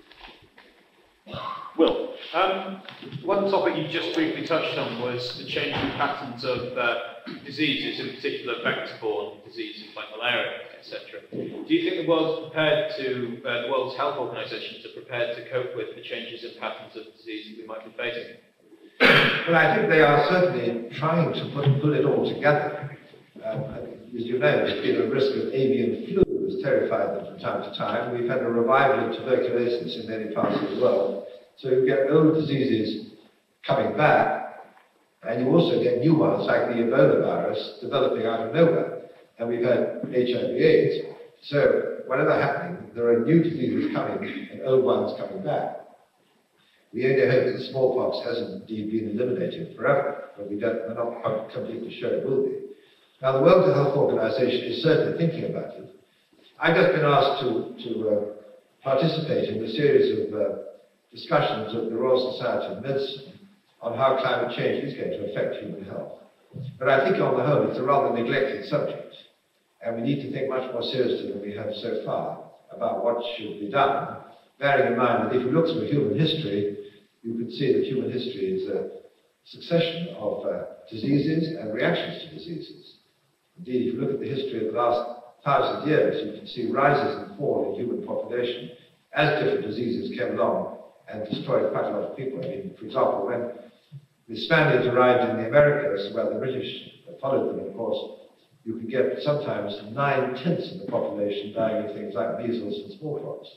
Will. One topic you just briefly touched on was the changing patterns of diseases, in particular vector-borne diseases like malaria, etc. Do you think the world's the World Health Organization is prepared to cope with the changes in patterns of disease that we might be facing? Well, I think they are certainly trying to pull it all together. As you know, there's been a risk of avian flu that's terrified them from time to time. We've had a revival of tuberculosis in many parts of the world. So you get old diseases coming back, and you also get new ones like the Ebola virus developing out of nowhere. And we've had HIV/AIDS. So whatever happening, there are new diseases coming and old ones coming back. We only hope that smallpox hasn't indeed been eliminated forever, but we're not quite completely sure it will be. Now, the World Health Organization is certainly thinking about it. I've just been asked to participate in a series of discussions at the Royal Society of Medicine on how climate change is going to affect human health. But I think on the whole it's a rather neglected subject, and we need to think much more seriously than we have so far about what should be done, bearing in mind that if you look through human history, you can see that human history is a succession of diseases and reactions to diseases. Indeed, if you look at the history of the last 1,000 years, you can see rises and falls in human population as different diseases came along and destroyed quite a lot of people. I mean, for example, when the Spaniards arrived in the Americas, where the British followed them, of course, you could get sometimes 9/10 of the population dying of things like measles and smallpox.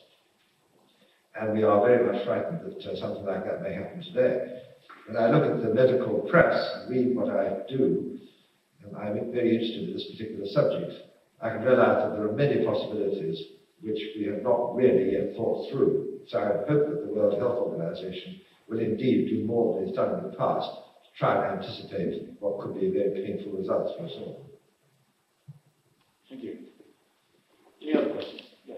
And we are very much frightened that something like that may happen today. When I look at the medical press and read what I do, and I'm very interested in this particular subject, I can realize that there are many possibilities which we have not really yet thought through. So I hope that the World Health Organization will indeed do more than it's done in the past to try and anticipate what could be very painful results for us all. Thank you. Any other questions? Yes.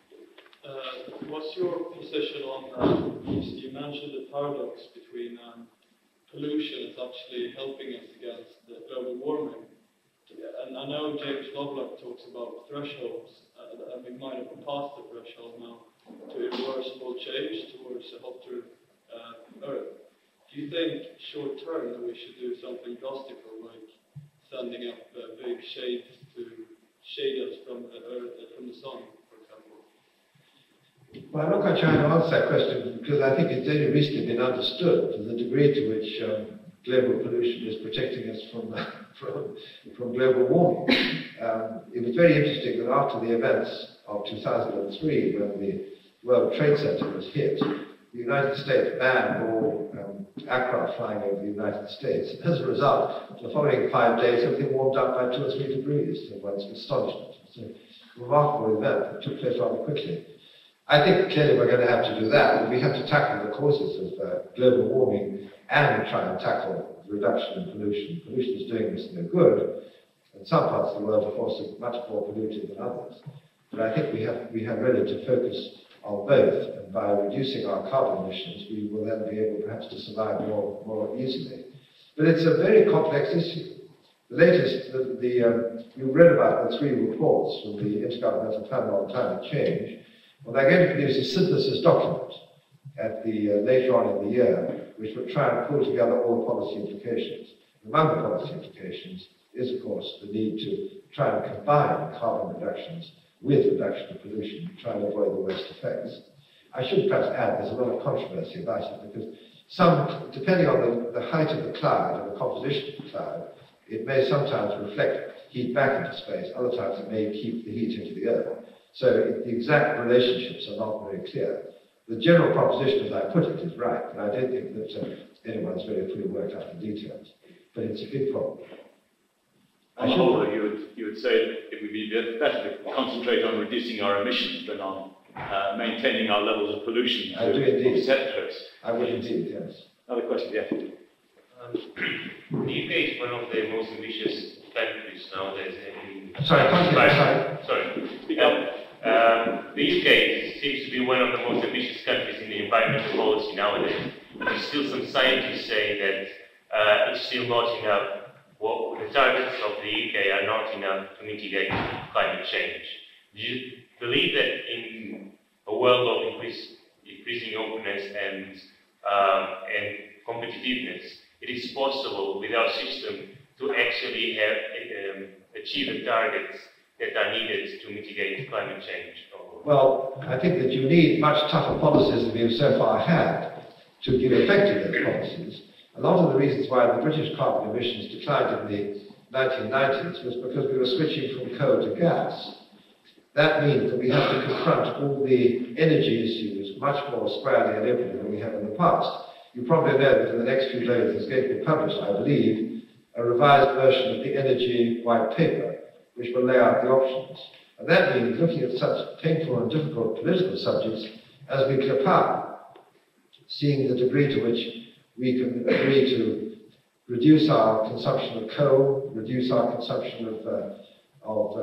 What's your position on, you mentioned the paradox between pollution is actually helping us against the global warming. And I know James Lovelock talks about thresholds, and we might have passed the threshold now to irreversible change towards a hotter Earth. Do you think short term that we should do something drastic, like sending up big shades to shade us from the Earth, from the sun, for example? Well, I'm not quite trying to answer that question because I think it's only recently been understood to the degree to which global pollution is protecting us from global warming. It was very interesting that after the events of 2003, when the World Trade Center was hit, the United States banned all aircraft flying over the United States. As a result, the following 5 days, everything warmed up by 2 or 3 degrees, to one's astonishment. It's a remarkable event that took place rather quickly. I think clearly we're going to have to do that, but we have to tackle the causes of global warming and try and tackle the reduction in pollution. Pollution is doing us no good. In some parts of the world, of course, are much more polluted than others. But I think we have really to focus on both, and by reducing our carbon emissions, we will then be able perhaps to survive more easily. But it's a very complex issue. The latest, you read about the 3 reports from the Intergovernmental Panel on Climate Change. Well, they're going to produce a synthesis document at later on in the year, which will try and pull together all the policy implications. Among the policy implications is, of course, the need to try and combine carbon reductions with reduction of pollution to try and avoid the worst effects. I should perhaps add there's a lot of controversy about it because depending on the height of the cloud and the composition of the cloud, it may sometimes reflect heat back into space, other times it may keep the heat into the earth. So the exact relationships are not very clear. The general proposition, as I put it, is right, and I don't think that anyone's very fully worked out the details. But it's a big problem. On the whole, you would say that it would be better to concentrate on reducing our emissions than on maintaining our levels of pollution. I do indeed. Sectors. I would indeed, yes. Another question, yeah. The UK is one of the most ambitious countries nowadays. Sorry, Sorry. Speak up. The UK seems to be one of the most ambitious countries in the environmental policy nowadays. There's still some scientists say that it's still not enough. Well, the targets of the UK are not enough to mitigate climate change. Do you believe that in a world of increasing openness and competitiveness, it is possible with our system to actually achieve the targets that are needed to mitigate climate change? Well, I think that you need much tougher policies than we've so far had to give effect to those policies. A lot of the reasons why the British carbon emissions declined in the 1990s was because we were switching from coal to gas. That means that we have to confront all the energy issues much more squarely and openly than we have in the past. You probably know that in the next few days there's going to be published, I believe, a revised version of the Energy White Paper, which will lay out the options. And that means looking at such painful and difficult political subjects as nuclear power, seeing the degree to which we can agree to reduce our consumption of coal, reduce our consumption of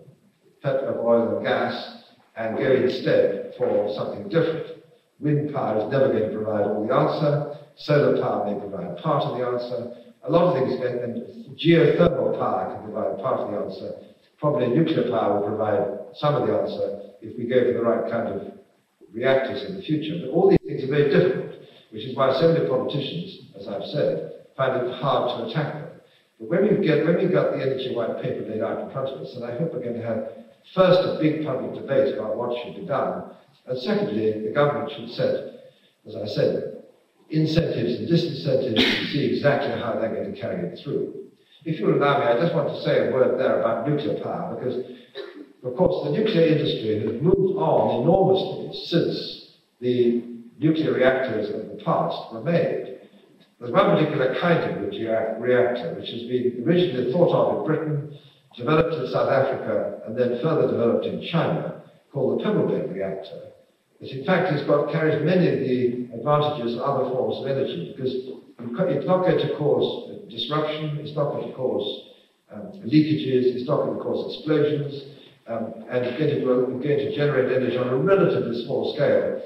oil and gas, and go instead for something different. Wind power is never going to provide all the answer. Solar power may provide part of the answer. A lot of things, and geothermal power can provide part of the answer. Probably nuclear power will provide some of the answer if we go for the right kind of reactors in the future. But all these things are very difficult, which is why so many politicians, as I've said, find it hard to attack them. But when we got the Energy White Paper laid out in front of us, and I hope we're going to have first a big public debate about what should be done, and secondly, the government should set, as I said, incentives and disincentives to see exactly how they're going to carry it through. If you'll allow me, I just want to say a word there about nuclear power, because, of course, the nuclear industry has moved on enormously since the nuclear reactors of the past were made. There's one particular kind of nuclear reactor which has been originally thought of in Britain, developed in South Africa, and then further developed in China, called the Pebble-Bed reactor. Which in fact carries many of the advantages of other forms of energy, because it's not going to cause disruption, it's not going to cause leakages, it's not going to cause explosions, and it's going to generate energy on a relatively small scale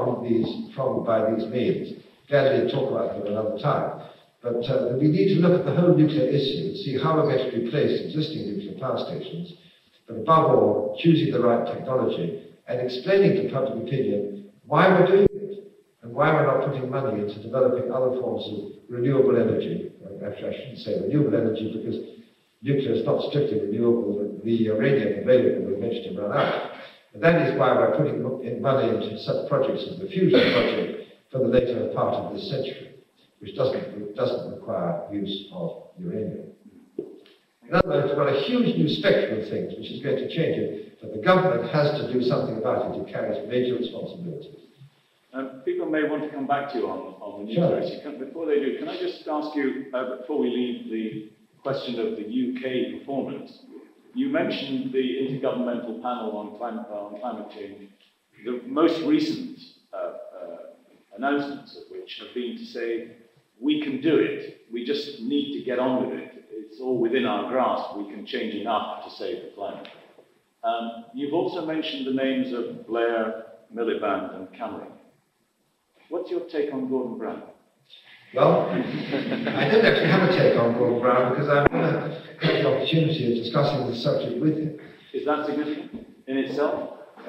by these means. Gladly talk about them another time. But we need to look at the whole nuclear issue and see how we're going to replace existing nuclear power stations, but above all, choosing the right technology and explaining to public opinion why we're doing it and why we're not putting money into developing other forms of renewable energy. Actually, I shouldn't say renewable energy because nuclear is not strictly renewable. The uranium available will eventually run out. And that is why we're putting money into such projects as the fusion project for the later part of this century, which doesn't require use of uranium. In other words, we've got a huge new spectrum of things which is going to change it, but the government has to do something about it. It carries major responsibilities. People may want to come back to you on the nuclear issue. Before they do, can I just ask you, before we leave the question of the UK performance, you mentioned the Intergovernmental Panel on Climate Change the most recent announcements of which have been to say, we can do it, we just need to get on with it, it's all within our grasp, we can change enough to save the planet. You've also mentioned the names of Blair, Miliband and Cameron. What's your take on Gordon Brown? Well, I don't actually have a take on Gordon Brown because I've never had the opportunity of discussing the subject with him. Is that significant in itself?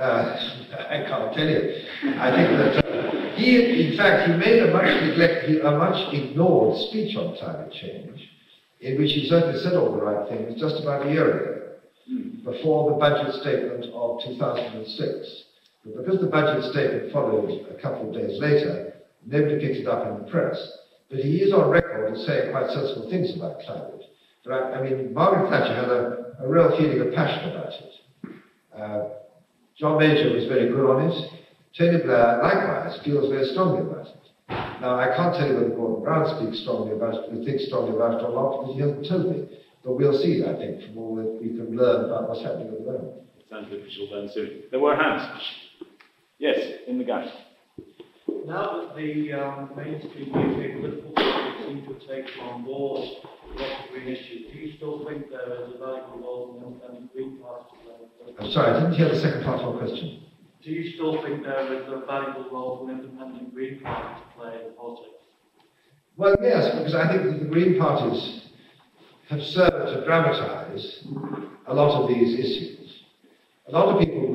I can't tell you. I think that he made a much ignored speech on climate change, in which he certainly said all the right things just about a year ago, before the budget statement of 2006. But because the budget statement followed a couple of days later, nobody picked it up in the press. But he is on record as saying quite sensible things about climate. But I mean, Margaret Thatcher had a real feeling of passion about it. John Major was very good on it. Tony Blair, likewise, feels very strongly about it. Now, I can't tell you whether Gordon Brown thinks strongly about it or not, because he hasn't told me. But we'll see, I think, from all that we can learn about what's happening at the moment. It sounds like we shall learn soon. There were hands. Yes, in the guy. Now that the mainstream UK political parties seem to have taken on board a lot of green issues, do you still think there is a valuable role in independent green parties to play? I'm sorry, I didn't hear the second part of your question. Do you still think there is a valuable role for independent green parties to play in politics? Well, yes, because I think that the green parties have served to dramatise a lot of these issues. A lot of people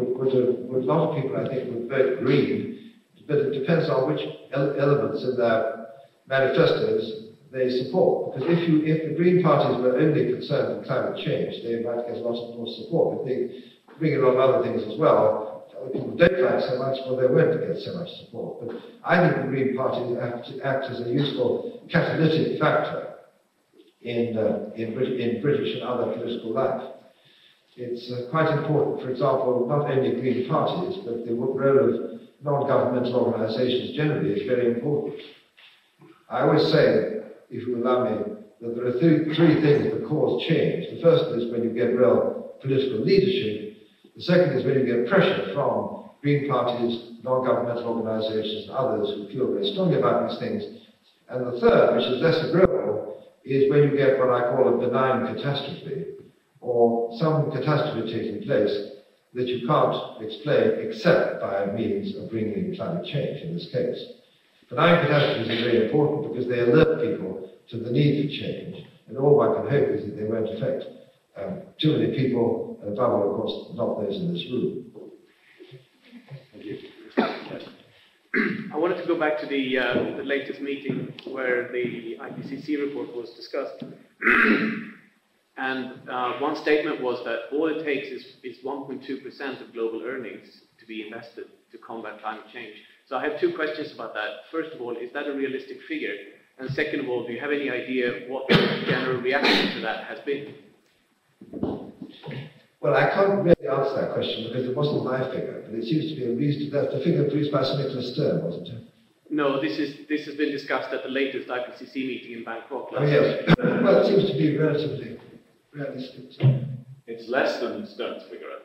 I think, would vote green, but it depends on which elements in their manifestos they support. Because if the green parties were only concerned with climate change, they might get a lot more support. If they bring a lot of other things as well, people don't like so much, well, they won't get so much support. But I think the Green Party act as a useful catalytic factor in British and other political life. It's quite important, for example, not only Green parties, but the role of non-governmental organisations generally is very important. I always say, if you allow me, that there are three things that cause change. The first is when you get real political leadership. The second is when you get pressure from Green parties, non-governmental organisations, and others who feel very strongly about these things. And the third, which is less agreeable, is when you get what I call a benign catastrophe, or some catastrophe taking place that you can't explain except by means of bringing in climate change in this case. Benign catastrophes are very important because they alert people to the need for change, and all one can hope is that they won't affect too many people, and above all, of course, not those in this room. Thank you. I wanted to go back to the latest meeting where the IPCC report was discussed. And one statement was that all it takes is 1.2% of global earnings to be invested to combat climate change. So I have two questions about that. First of all, is that a realistic figure? And second of all, do you have any idea what the general reaction to that has been? Well, I can't really answer that question because it wasn't my figure, but it seems to be a reason. That's the figure produced by Sir Nicholas Stern, wasn't it? No, this has been discussed at the latest IPCC meeting in Bangkok. Oh, yes. Well, it seems to be relatively realistic. It's less than Stern's figure, I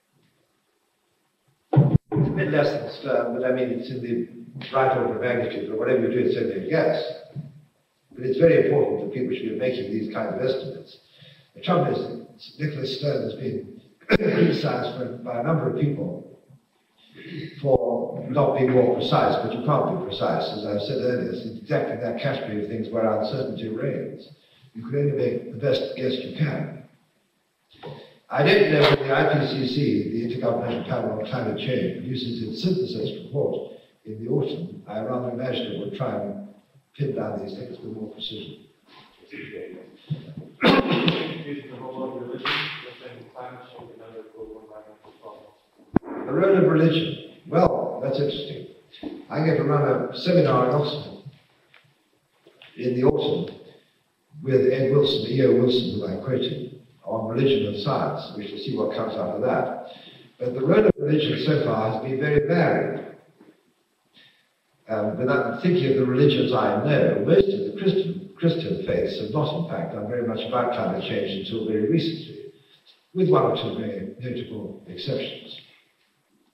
think. It's a bit less than Stern, but I mean, it's in the right order of magnitude, but whatever you do, it's only a guess. But it's very important that people should be making these kind of estimates. The trouble is that Nicholas Stern has been criticised by a number of people for not being more precise, but you can't be precise. As I've said earlier, it's exactly that category of things where uncertainty reigns. You can only make the best guess you can. I don't know when the IPCC, the Intergovernmental Panel on Climate Change, produces its synthesis report in the autumn. I rather imagine it will try and pin down these things with more precision. The role of religion. Well, that's interesting. I'm going to run a seminar in Oxford in the autumn with Ed Wilson, E.O. Wilson, who I quoted, on religion and science. We shall see what comes out of that. But the role of religion so far has been very varied. But I'm thinking of the religions I know, most of the Christian faiths have not, in fact, done very much about climate change until very recently, with one or two very notable exceptions.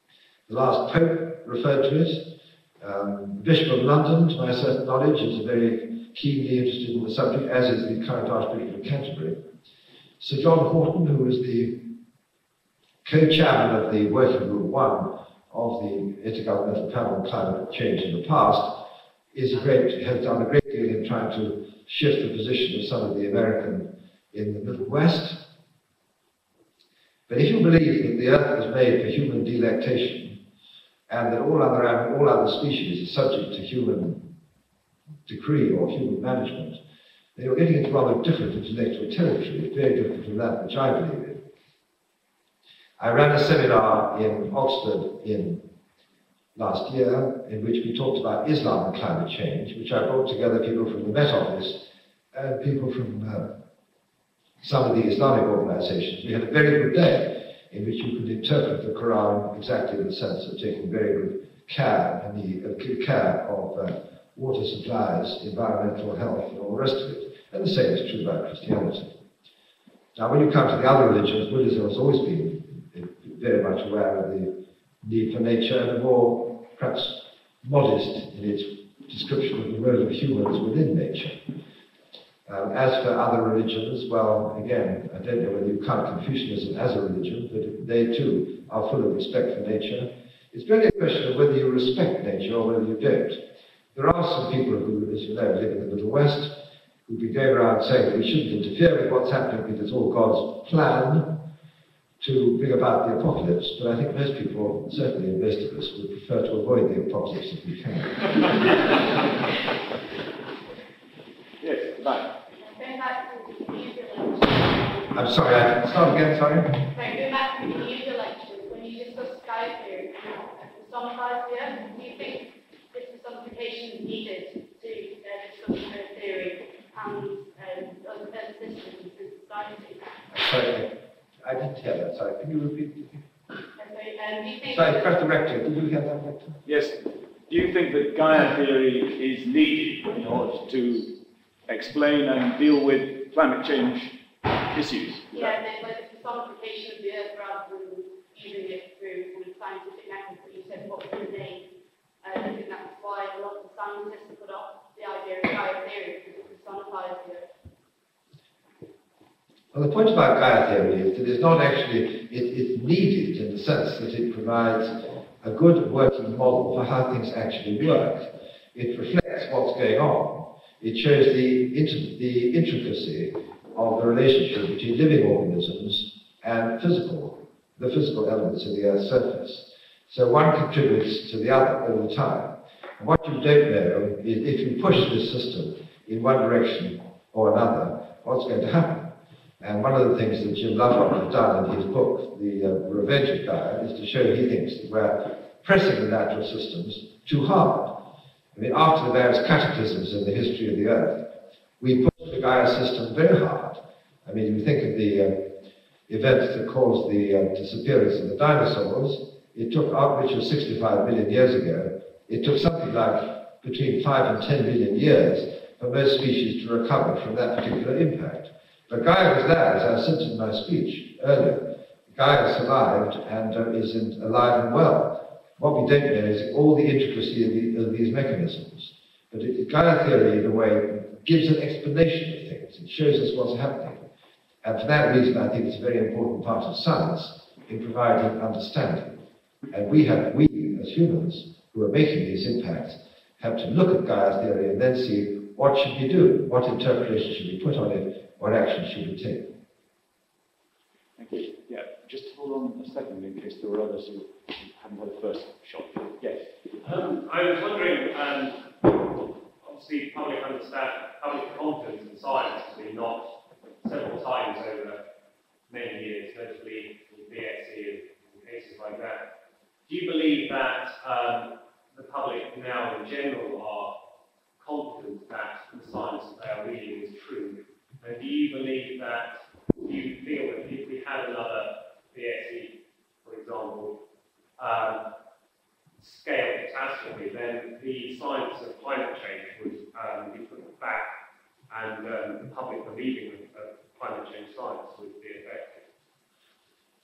The last Pope referred to it. The Bishop of London, to my certain knowledge, is very keenly interested in the subject, as is the current Archbishop of Canterbury. Sir John Horton, who was the co-chairman of the Working Group 1 of the Intergovernmental Panel on Climate Change in the past, has done a great deal in trying to shift the position of some of the American in the Middle West. But if you believe that the Earth was made for human delectation, and that all other species are subject to human decree or human management, then you're getting into rather different intellectual territory, very different from that which I believe in. I ran a seminar in Oxford last year in which we talked about Islam and climate change, which I brought together people from the Met Office and people from some of the Islamic organizations. We had a very good day in which you could interpret the Quran exactly in the sense of taking very good care and the care of water supplies, environmental health, and all the rest of it. And the same is true about Christianity. Now, when you come to the other religions, Buddhism has always been very much aware of the need for nature and more, perhaps, modest in its description of the role of humans within nature. As for other religions, well, again, I don't know whether you count Confucianism as a religion, but they too are full of respect for nature. It's really a question of whether you respect nature or whether you don't. There are some people who, as you know, live in the Middle West, who've been going around saying that we shouldn't interfere with what's happening because it's all God's plan to bring about the apocalypse, but I think most people, certainly in most of us, would prefer to avoid the apocalypse if we can. Yes, right. Going back to the user I'm sorry, start again, sorry. going back to the user lectures, when you discuss Gaia theory and personified theory, do you think this personification is needed to discuss her theory and other systems in society? Sorry, I didn't hear that, sorry. Can you repeat? Do you think Sorry, press the rector. Did you hear that, rector? Yes. Do you think that Gaia theory is needed in order to explain and deal with climate change issues? Yeah, like the personification of the Earth rather than using it through scientific methods that you said what was the name. I think that's why a lot of the scientists put up the idea of Gaia theory, because it personifies the Earth. Well, the point about Gaia theory is that it's not actually, it's needed in the sense that it provides a good working model for how things actually work. It reflects what's going on. It shows the intricacy of the relationship between living organisms and the physical elements of the Earth's surface. So one contributes to the other all the time. And what you don't know is if you push this system in one direction or another, what's going to happen. And one of the things that Jim Lovelock has done in his book, The Revenge of Gaia, is to show he thinks that we're pressing the natural systems too hard. I mean, after the various cataclysms in the history of the Earth, we pushed the Gaia system very hard. I mean, if you think of the events that caused the disappearance of the dinosaurs, it took, which was 65 million years ago, it took something like between 5 and 10 million years for most species to recover from that particular impact. But Gaia was there, as I said in my speech earlier. Gaia survived and is alive and well. What we don't know is all the intricacy of these mechanisms. But Gaia theory, in a way, gives an explanation of things. It shows us what's happening. And for that reason, I think it's a very important part of science in providing understanding. And we, as humans, who are making these impacts, have to look at Gaia theory and then see what should we do, what interpretation should we put on it, what action should we take? Thank you. Yeah, just hold on a second in case there were others who haven't had a first shot. Yes. I was wondering, obviously public confidence in science has been knocked several times over many years, notably with BSE and cases like that. Do you believe that the public now in general are confident that the science that they are reading is true? And do you believe that, do you feel that if we had another BSE, for example, scale catastrophe, then the science of climate change would be put back and the public believing of climate change science would be affected?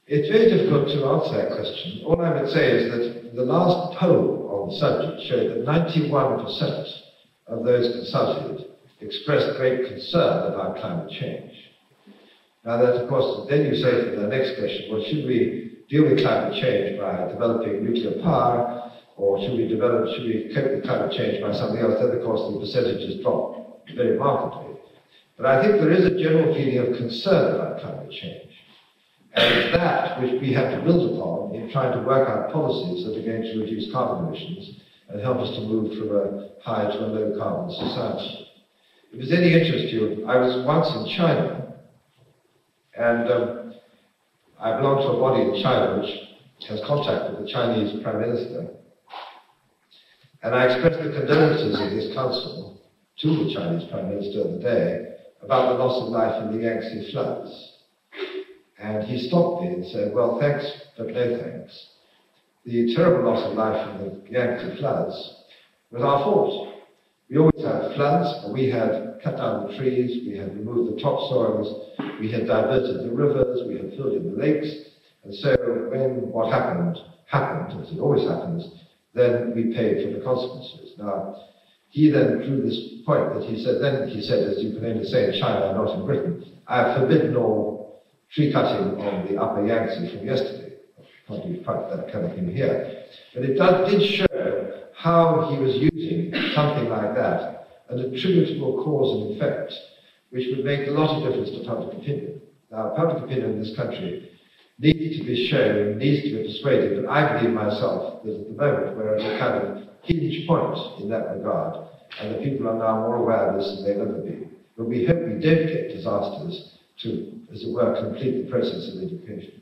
It's very difficult to answer that question. All I would say is that the last poll on the subject showed that 91% of those consulted expressed great concern about climate change. Now that, of course, then you say to the next question, well, should we deal with climate change by developing nuclear power, or should we cope with climate change by something else? Then, of course, the percentages drop very markedly. But I think there is a general feeling of concern about climate change. And it's that which we have to build upon in trying to work out policies that are going to reduce carbon emissions and help us to move from a high to a low carbon society. If there's any interest to you, I was once in China, and I belong to a body in China which has contact with the Chinese Prime Minister. And I expressed the condolences of this council to the Chinese Prime Minister of the day about the loss of life in the Yangtze floods. And he stopped me and said, well, thanks, but no thanks. The terrible loss of life in the Yangtze floods was our fault. We always had floods, and we had cut down the trees, we had removed the topsoils, we had diverted the rivers, we had filled in the lakes, and so when what happened, as it always happens, then we paid for the consequences. Now, he then drew this point that he said, as you can only say in China, not in Britain, I have forbidden all tree cutting on the upper Yangtze from yesterday. I can't do quite that kind of thing here. But it did show how he was using something like that, an attributable cause and effect, which would make a lot of difference to public opinion. Now, public opinion in this country needs to be shown, needs to be persuaded, but I believe myself that at the moment we're at a kind of hinge point in that regard, and the people are now more aware of this than they've ever been. But we hope we don't get disasters to, as it were, complete the process of education.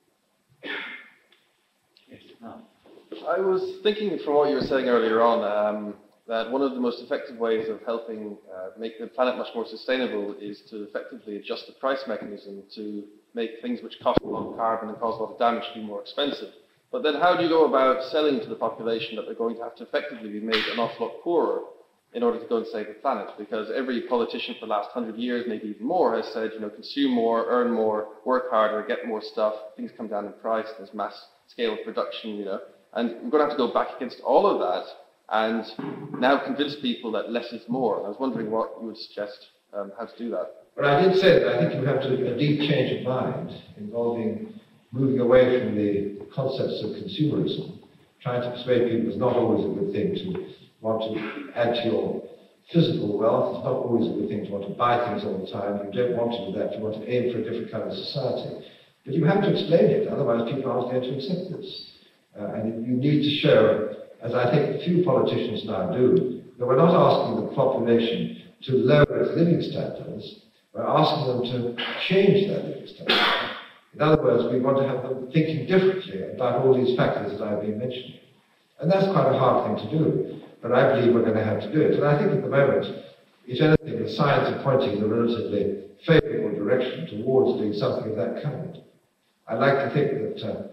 I was thinking from what you were saying earlier on, that one of the most effective ways of helping make the planet much more sustainable is to effectively adjust the price mechanism to make things which cost a lot of carbon and cause a lot of damage to be more expensive. But then how do you go about selling to the population that they're going to have to effectively be made an awful lot poorer in order to go and save the planet? Because every politician for the last 100 years, maybe even more, has said, consume more, earn more, work harder, get more stuff, things come down in price, there's mass scale of production, And we're going to have to go back against all of that and now convince people that less is more. And I was wondering what you would suggest how to do that. Well, I did say that I think you have to do a deep change of mind involving moving away from the concepts of consumerism. Trying to persuade people is not always a good thing to want to add to your physical wealth. It's not always a good thing to want to buy things all the time. You don't want to do that. You want to aim for a different kind of society. But you have to explain it, otherwise people aren't going to accept this. And you need to show, as I think a few politicians now do, that we're not asking the population to lower its living standards, we're asking them to change their living standards. In other words, we want to have them thinking differently about all these factors that I've been mentioning. And that's quite a hard thing to do, but I believe we're going to have to do it. And I think at the moment, if anything, the signs are pointing in a relatively favourable direction towards doing something of that kind. I'd like to think that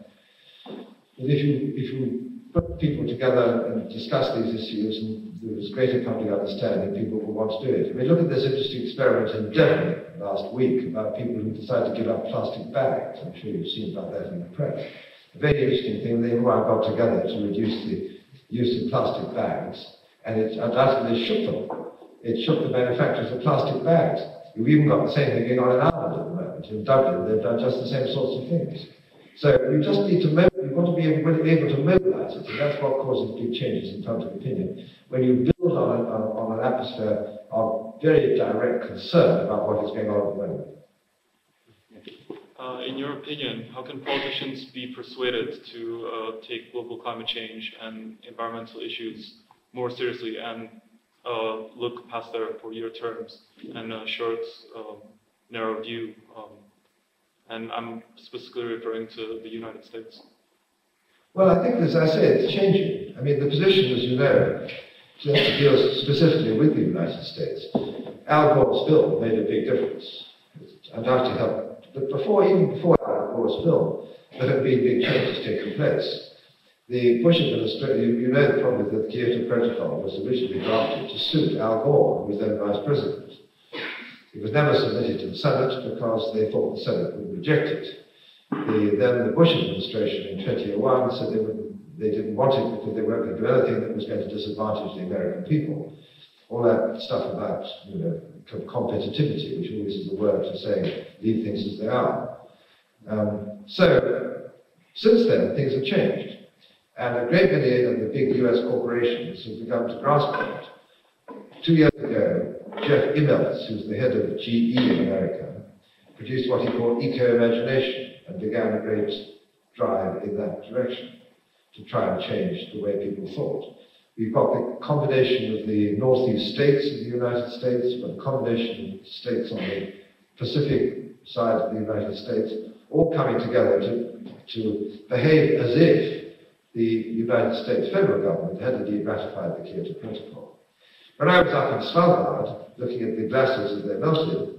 if you put people together and discuss these issues and there is greater public understanding, people will want to do it. I mean, look at this interesting experiment in Devon last week about people who decided to give up plastic bags. I'm sure you've seen about that in the press. A very interesting thing, they all got together to reduce the use of plastic bags, and it undoubtedly shook them. It shook the manufacturers of plastic bags. We've even got the same thing going on in Ireland at the moment. In Dublin, they've done just the same sorts of things. So you just need to you want to be able to mobilize it, and that's what causes big changes in public opinion. When you build on an atmosphere of very direct concern about what is going on at the moment. In your opinion, how can politicians be persuaded to take global climate change and environmental issues more seriously and look past their 4-year terms and a short, narrow view? And I'm specifically referring to the United States. Well, I think, as I say, it's changing. I mean, the position, as you know, just deals specifically with the United States. Al Gore's film made a big difference. It undoubtedly helped. But even before Al Gore's film, there had been big changes taking place. The Bush administration, you know probably that the Kyoto Protocol was originally drafted to suit Al Gore, who was then Vice President. It was never submitted to the Senate because they thought the Senate would reject it. Then the Bush administration in 2001 said they didn't want it because they weren't going to do anything that was going to disadvantage the American people. All that stuff about competitivity, which always is a word for saying leave things as they are. So since then, things have changed. And a great many of the big US corporations have begun to grasp it. 2 years ago, Jeff Immelt, who's the head of GE in America, produced what he called Eco-Imagination and began a great drive in that direction to try and change the way people thought. We've got the combination of the northeast states of the United States, we've got the combination of states on the Pacific side of the United States, all coming together to behave as if the United States federal government had indeed ratified the Kyoto Protocol. When I was up in Svalbard, looking at the glaciers as they melted,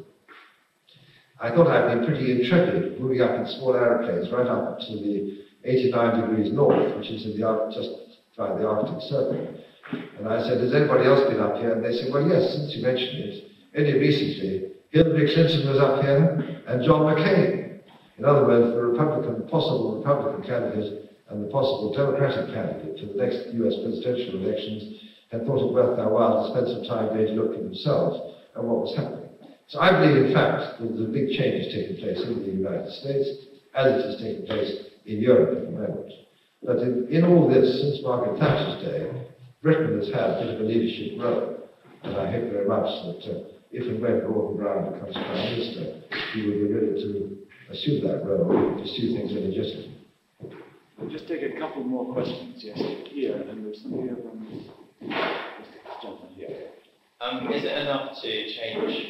I thought I'd been pretty intrepid, moving up in small aeroplanes right up to the 89 degrees north, which is in the just by the Arctic Circle. And I said, has anybody else been up here? And they said, well, yes, since you mentioned it, only recently, Hillary Clinton was up here and John McCain. In other words, the possible Republican candidate and the possible Democratic candidate for the next US presidential elections had thought it worth their while to spend some time going to look at themselves and what was happening. So I believe, in fact, that the big change is taking place in the United States, as it is taking place in Europe at the moment. But in all this, since Margaret Thatcher's day, Britain has had a bit of a leadership role. And I hope very much that if and when Gordon Brown becomes Prime Minister, he will be ready to assume that role and pursue things energetically. We'll just take a couple more questions. Yes, here, and there's somebody over on this gentleman here. Is it enough to change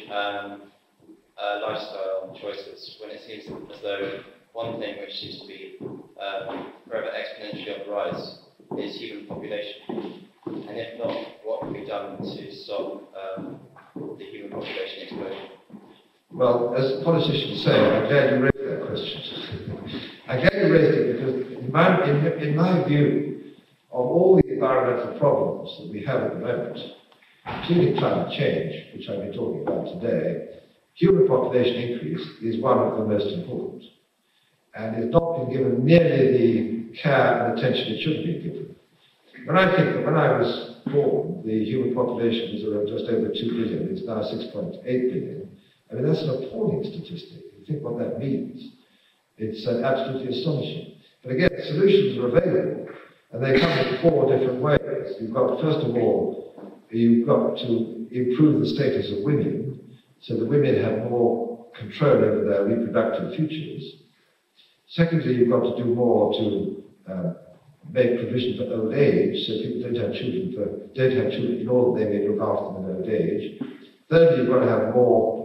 lifestyle choices when it seems as though one thing which seems to be forever exponentially on the rise is human population? And if not, what can be done to stop the human population explosion? Well, as politicians say, I'm glad you raised that question. I'm glad you raised it because, in my view, of all the environmental problems that we have at the moment, including climate change, which I've been talking about today, human population increase is one of the most important. And it's not been given nearly the care and attention it should be given. When I think that when I was born, the human population was around just over 2 billion, it's now 6.8 billion. I mean, that's an appalling statistic. You think what that means. It's absolutely astonishing. But again, solutions are available, and they come in 4 different ways. You've got, first of all, you've got to improve the status of women, so that women have more control over their reproductive futures. Secondly, you've got to do more to make provision for old age, so people don't have children in order that they may look after them in old age. Thirdly, you've got to have more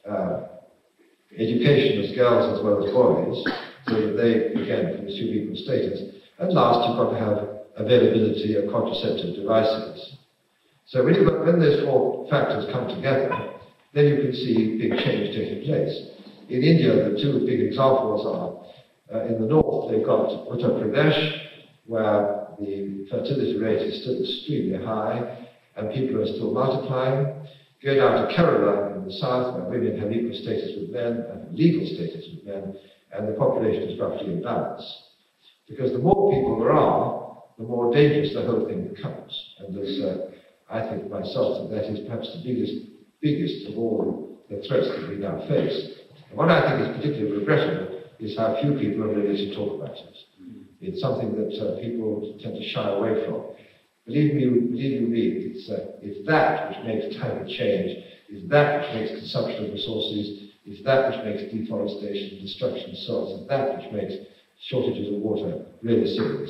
education as girls as well as boys, so that they, again, can assume equal status. And last, you've got to have availability of contraceptive devices. So when those 4 factors come together, then you can see big change taking place. In India, the 2 big examples are, in the north, they've got Uttar Pradesh, where the fertility rate is still extremely high, and people are still multiplying. Go down to Kerala in the south, where women have equal status with men, and legal status with men, and the population is roughly in balance. Because the more people there are, the more dangerous the whole thing becomes. And there's, I think myself, that is perhaps the biggest of all the threats that we now face. And what I think is particularly regrettable is how few people are ready to talk about it. It's something that people tend to shy away from. Believe you me, it's that which makes climate change, it's that which makes consumption of resources, it's that which makes deforestation, destruction of soils, it's that which makes shortages of water really serious.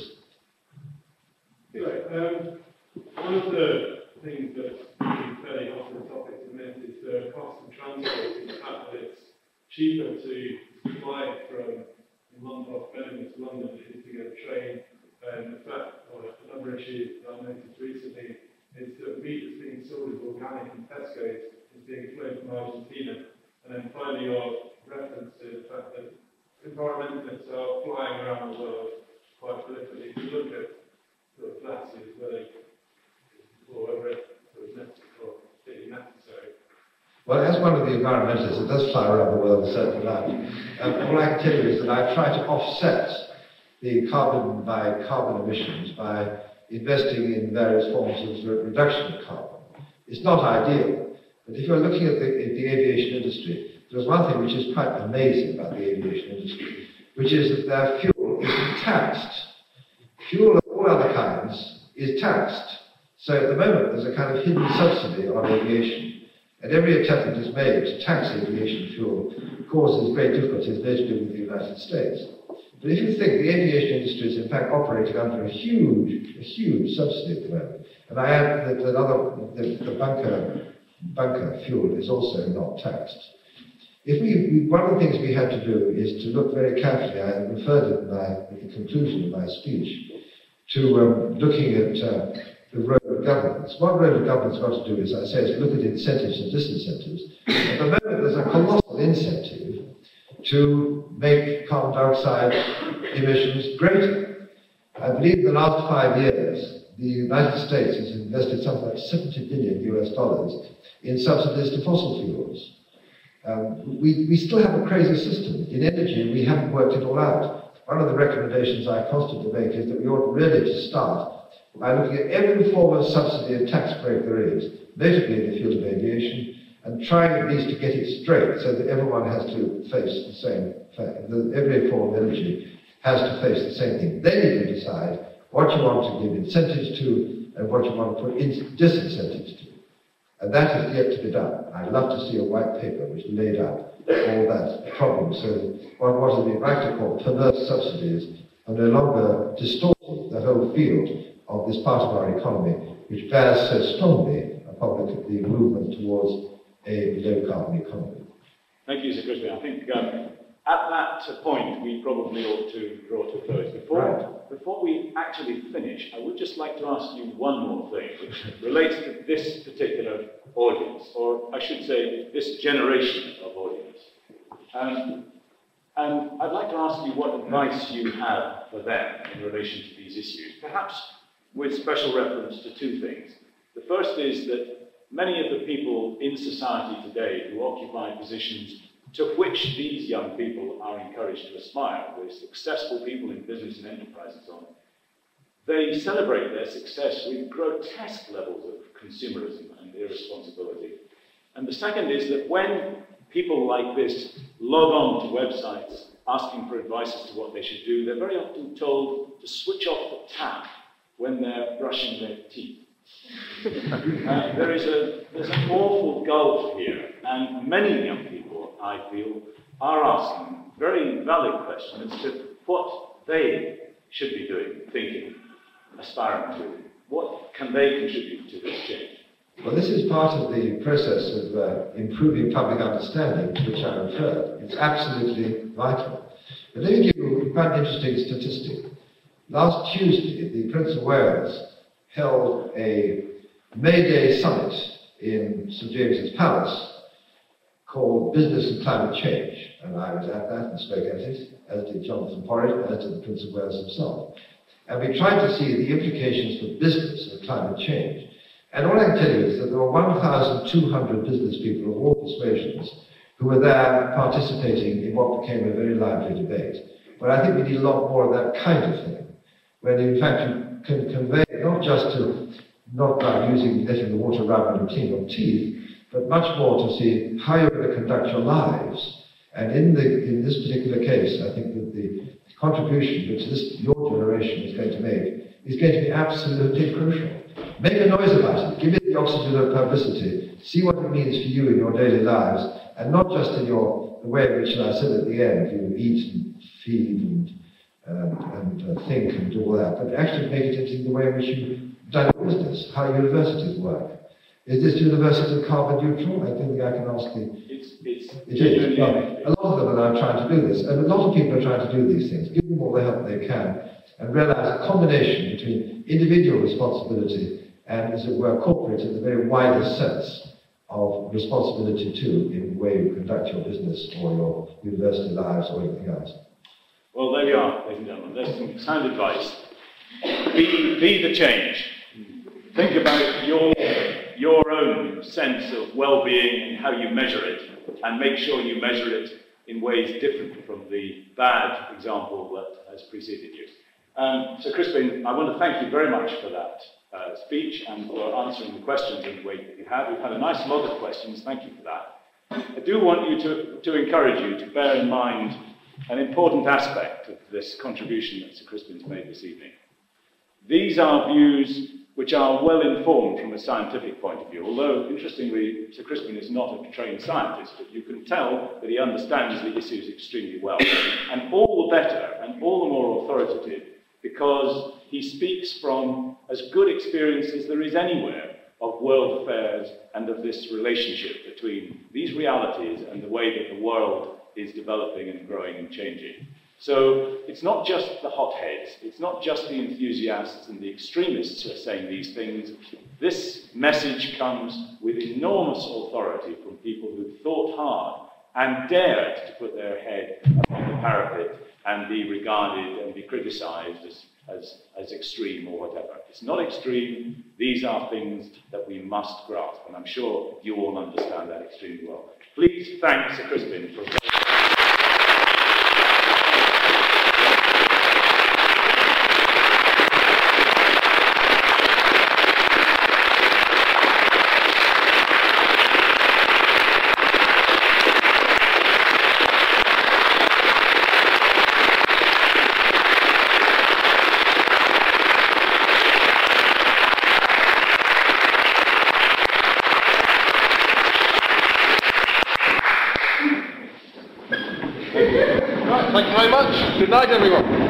Anyway, one of the things that's been fairly hot on the topic at the minute is the cost of transport, and the fact that it's cheaper to fly from London, Birmingham to London than it is to get a train. And the fact, or another issue that I noticed recently, is that meat that's being sold as organic in Tesco's is being flown from Argentina. And then finally, your reference to the fact that environmentalists are flying around the world quite prolifically to look at sort of glaciers, whether it's necessary. Well, as one of the environmentalists that does fly around the world a certain amount, all I can tell you is that I try to offset the carbon by carbon emissions by investing in various forms of reduction of carbon. It's not ideal, but if you're looking at the aviation industry, there's one thing which is quite amazing about the aviation industry, which is that their fuel isn't taxed. Fuel of all other kinds is taxed. So at the moment, there's a kind of hidden subsidy on aviation. And every attempt that is made to tax aviation fuel causes great difficulties, notably with the United States. But if you think the aviation industry is in fact operating under a huge subsidy at the moment, and I add that the bunker fuel is also not taxed. One of the things we had to do is to look very carefully, I referred at the conclusion of my speech, to looking at the role of governments. What role of government's got to do, as I say, is look at incentives and disincentives. At the moment, there's a colossal incentive to make carbon dioxide emissions greater. I believe in the last 5 years, the United States has invested something like $70 billion in subsidies to fossil fuels. We still have a crazy system. In energy, we haven't worked it all out. One of the recommendations I constantly make is that we ought really to start by looking at every form of subsidy and tax break there is, notably in the field of aviation, and trying at least to get it straight so that everyone has to face the same thing. Every form of energy has to face the same thing. Then you can decide what you want to give incentives to and what you want to put disincentives to. And that has yet to be done. I'd love to see a white paper which laid out all that problem so that what we like to call perverse subsidies are no longer distorting the whole field of this part of our economy, which bears so strongly upon the movement towards a low-carbon economy. Thank you, Sir Crispin. I think at that point we probably ought to draw to a close. Before we actually finish, I would just like to ask you one more thing, which relates to this particular audience, or I should say, this generation of audience. And I'd like to ask you what advice you have for them in relation to these issues, perhaps with special reference to two things. The first is that many of the people in society today who occupy positions to which these young people are encouraged to aspire, the successful people in business and enterprise and so on, they celebrate their success with grotesque levels of consumerism and irresponsibility. And the second is that when people like this log on to websites asking for advice as to what they should do, they're very often told to switch off the tap when they're brushing their teeth. There's an awful gulf here, and many young people, I feel, are asking very valid questions as to what they should be doing, thinking, aspiring to. What can they contribute to this change? Well, this is part of the process of improving public understanding to which I referred. It's absolutely vital. But let me give you quite an interesting statistic. Last Tuesday, the Prince of Wales held a May Day summit in St James's Palace called Business and Climate Change. And I was at that and spoke at it, as did Jonathan Porritt, as did the Prince of Wales himself. And we tried to see the implications for business of climate change. And all I can tell you is that there were 1,200 business people of all persuasions who were there participating in what became a very lively debate. But I think we need a lot more of that kind of thing, when in fact you can convey not by letting the water run between your teeth, but much more to see how you're going to conduct your lives. And in this particular case, I think that the contribution which your generation is going to make is going to be absolutely crucial. Make a noise about it, give it the oxygen of publicity, see what it means for you in your daily lives, and not just in the way in which I said at the end, you eat and feed and think and do all that, but actually make it into the way in which you done your business, how universities work. Is this university carbon neutral? I think I can ask the... It is. A lot of them are now trying to do this, and a lot of people are trying to do these things. Give them all the help they can, and realize a combination between individual responsibility and, as it were, corporate in the very widest sense of responsibility too, in the way you conduct your business or your university lives or anything else. Well, there you are, ladies and gentlemen. There's some sound advice. Be the change. Think about your your own sense of well-being and how you measure it, and make sure you measure it in ways different from the bad example that has preceded you. So Crispin, I want to thank you very much for that speech and for answering the questions in the way that you have. We've had a nice lot of questions, thank you for that. I do want you to encourage you to bear in mind an important aspect of this contribution that Sir Crispin's made this evening. These are views which are well informed from a scientific point of view, although, interestingly, Sir Crispin is not a trained scientist, but you can tell that he understands the issues extremely well. And all the better, and all the more authoritative, because he speaks from as good experience as there is anywhere of world affairs and of this relationship between these realities and the way that the world is developing and growing and changing. So it's not just the hotheads, it's not just the enthusiasts and the extremists who are saying these things. This message comes with enormous authority from people who thought hard and dared to put their head upon the parapet and be regarded and be criticized as extreme or whatever. It's not extreme, these are things that we must grasp, and I'm sure you all understand that extremely well. Please thank Sir Crispin for... Thank you very much. Good night, everyone.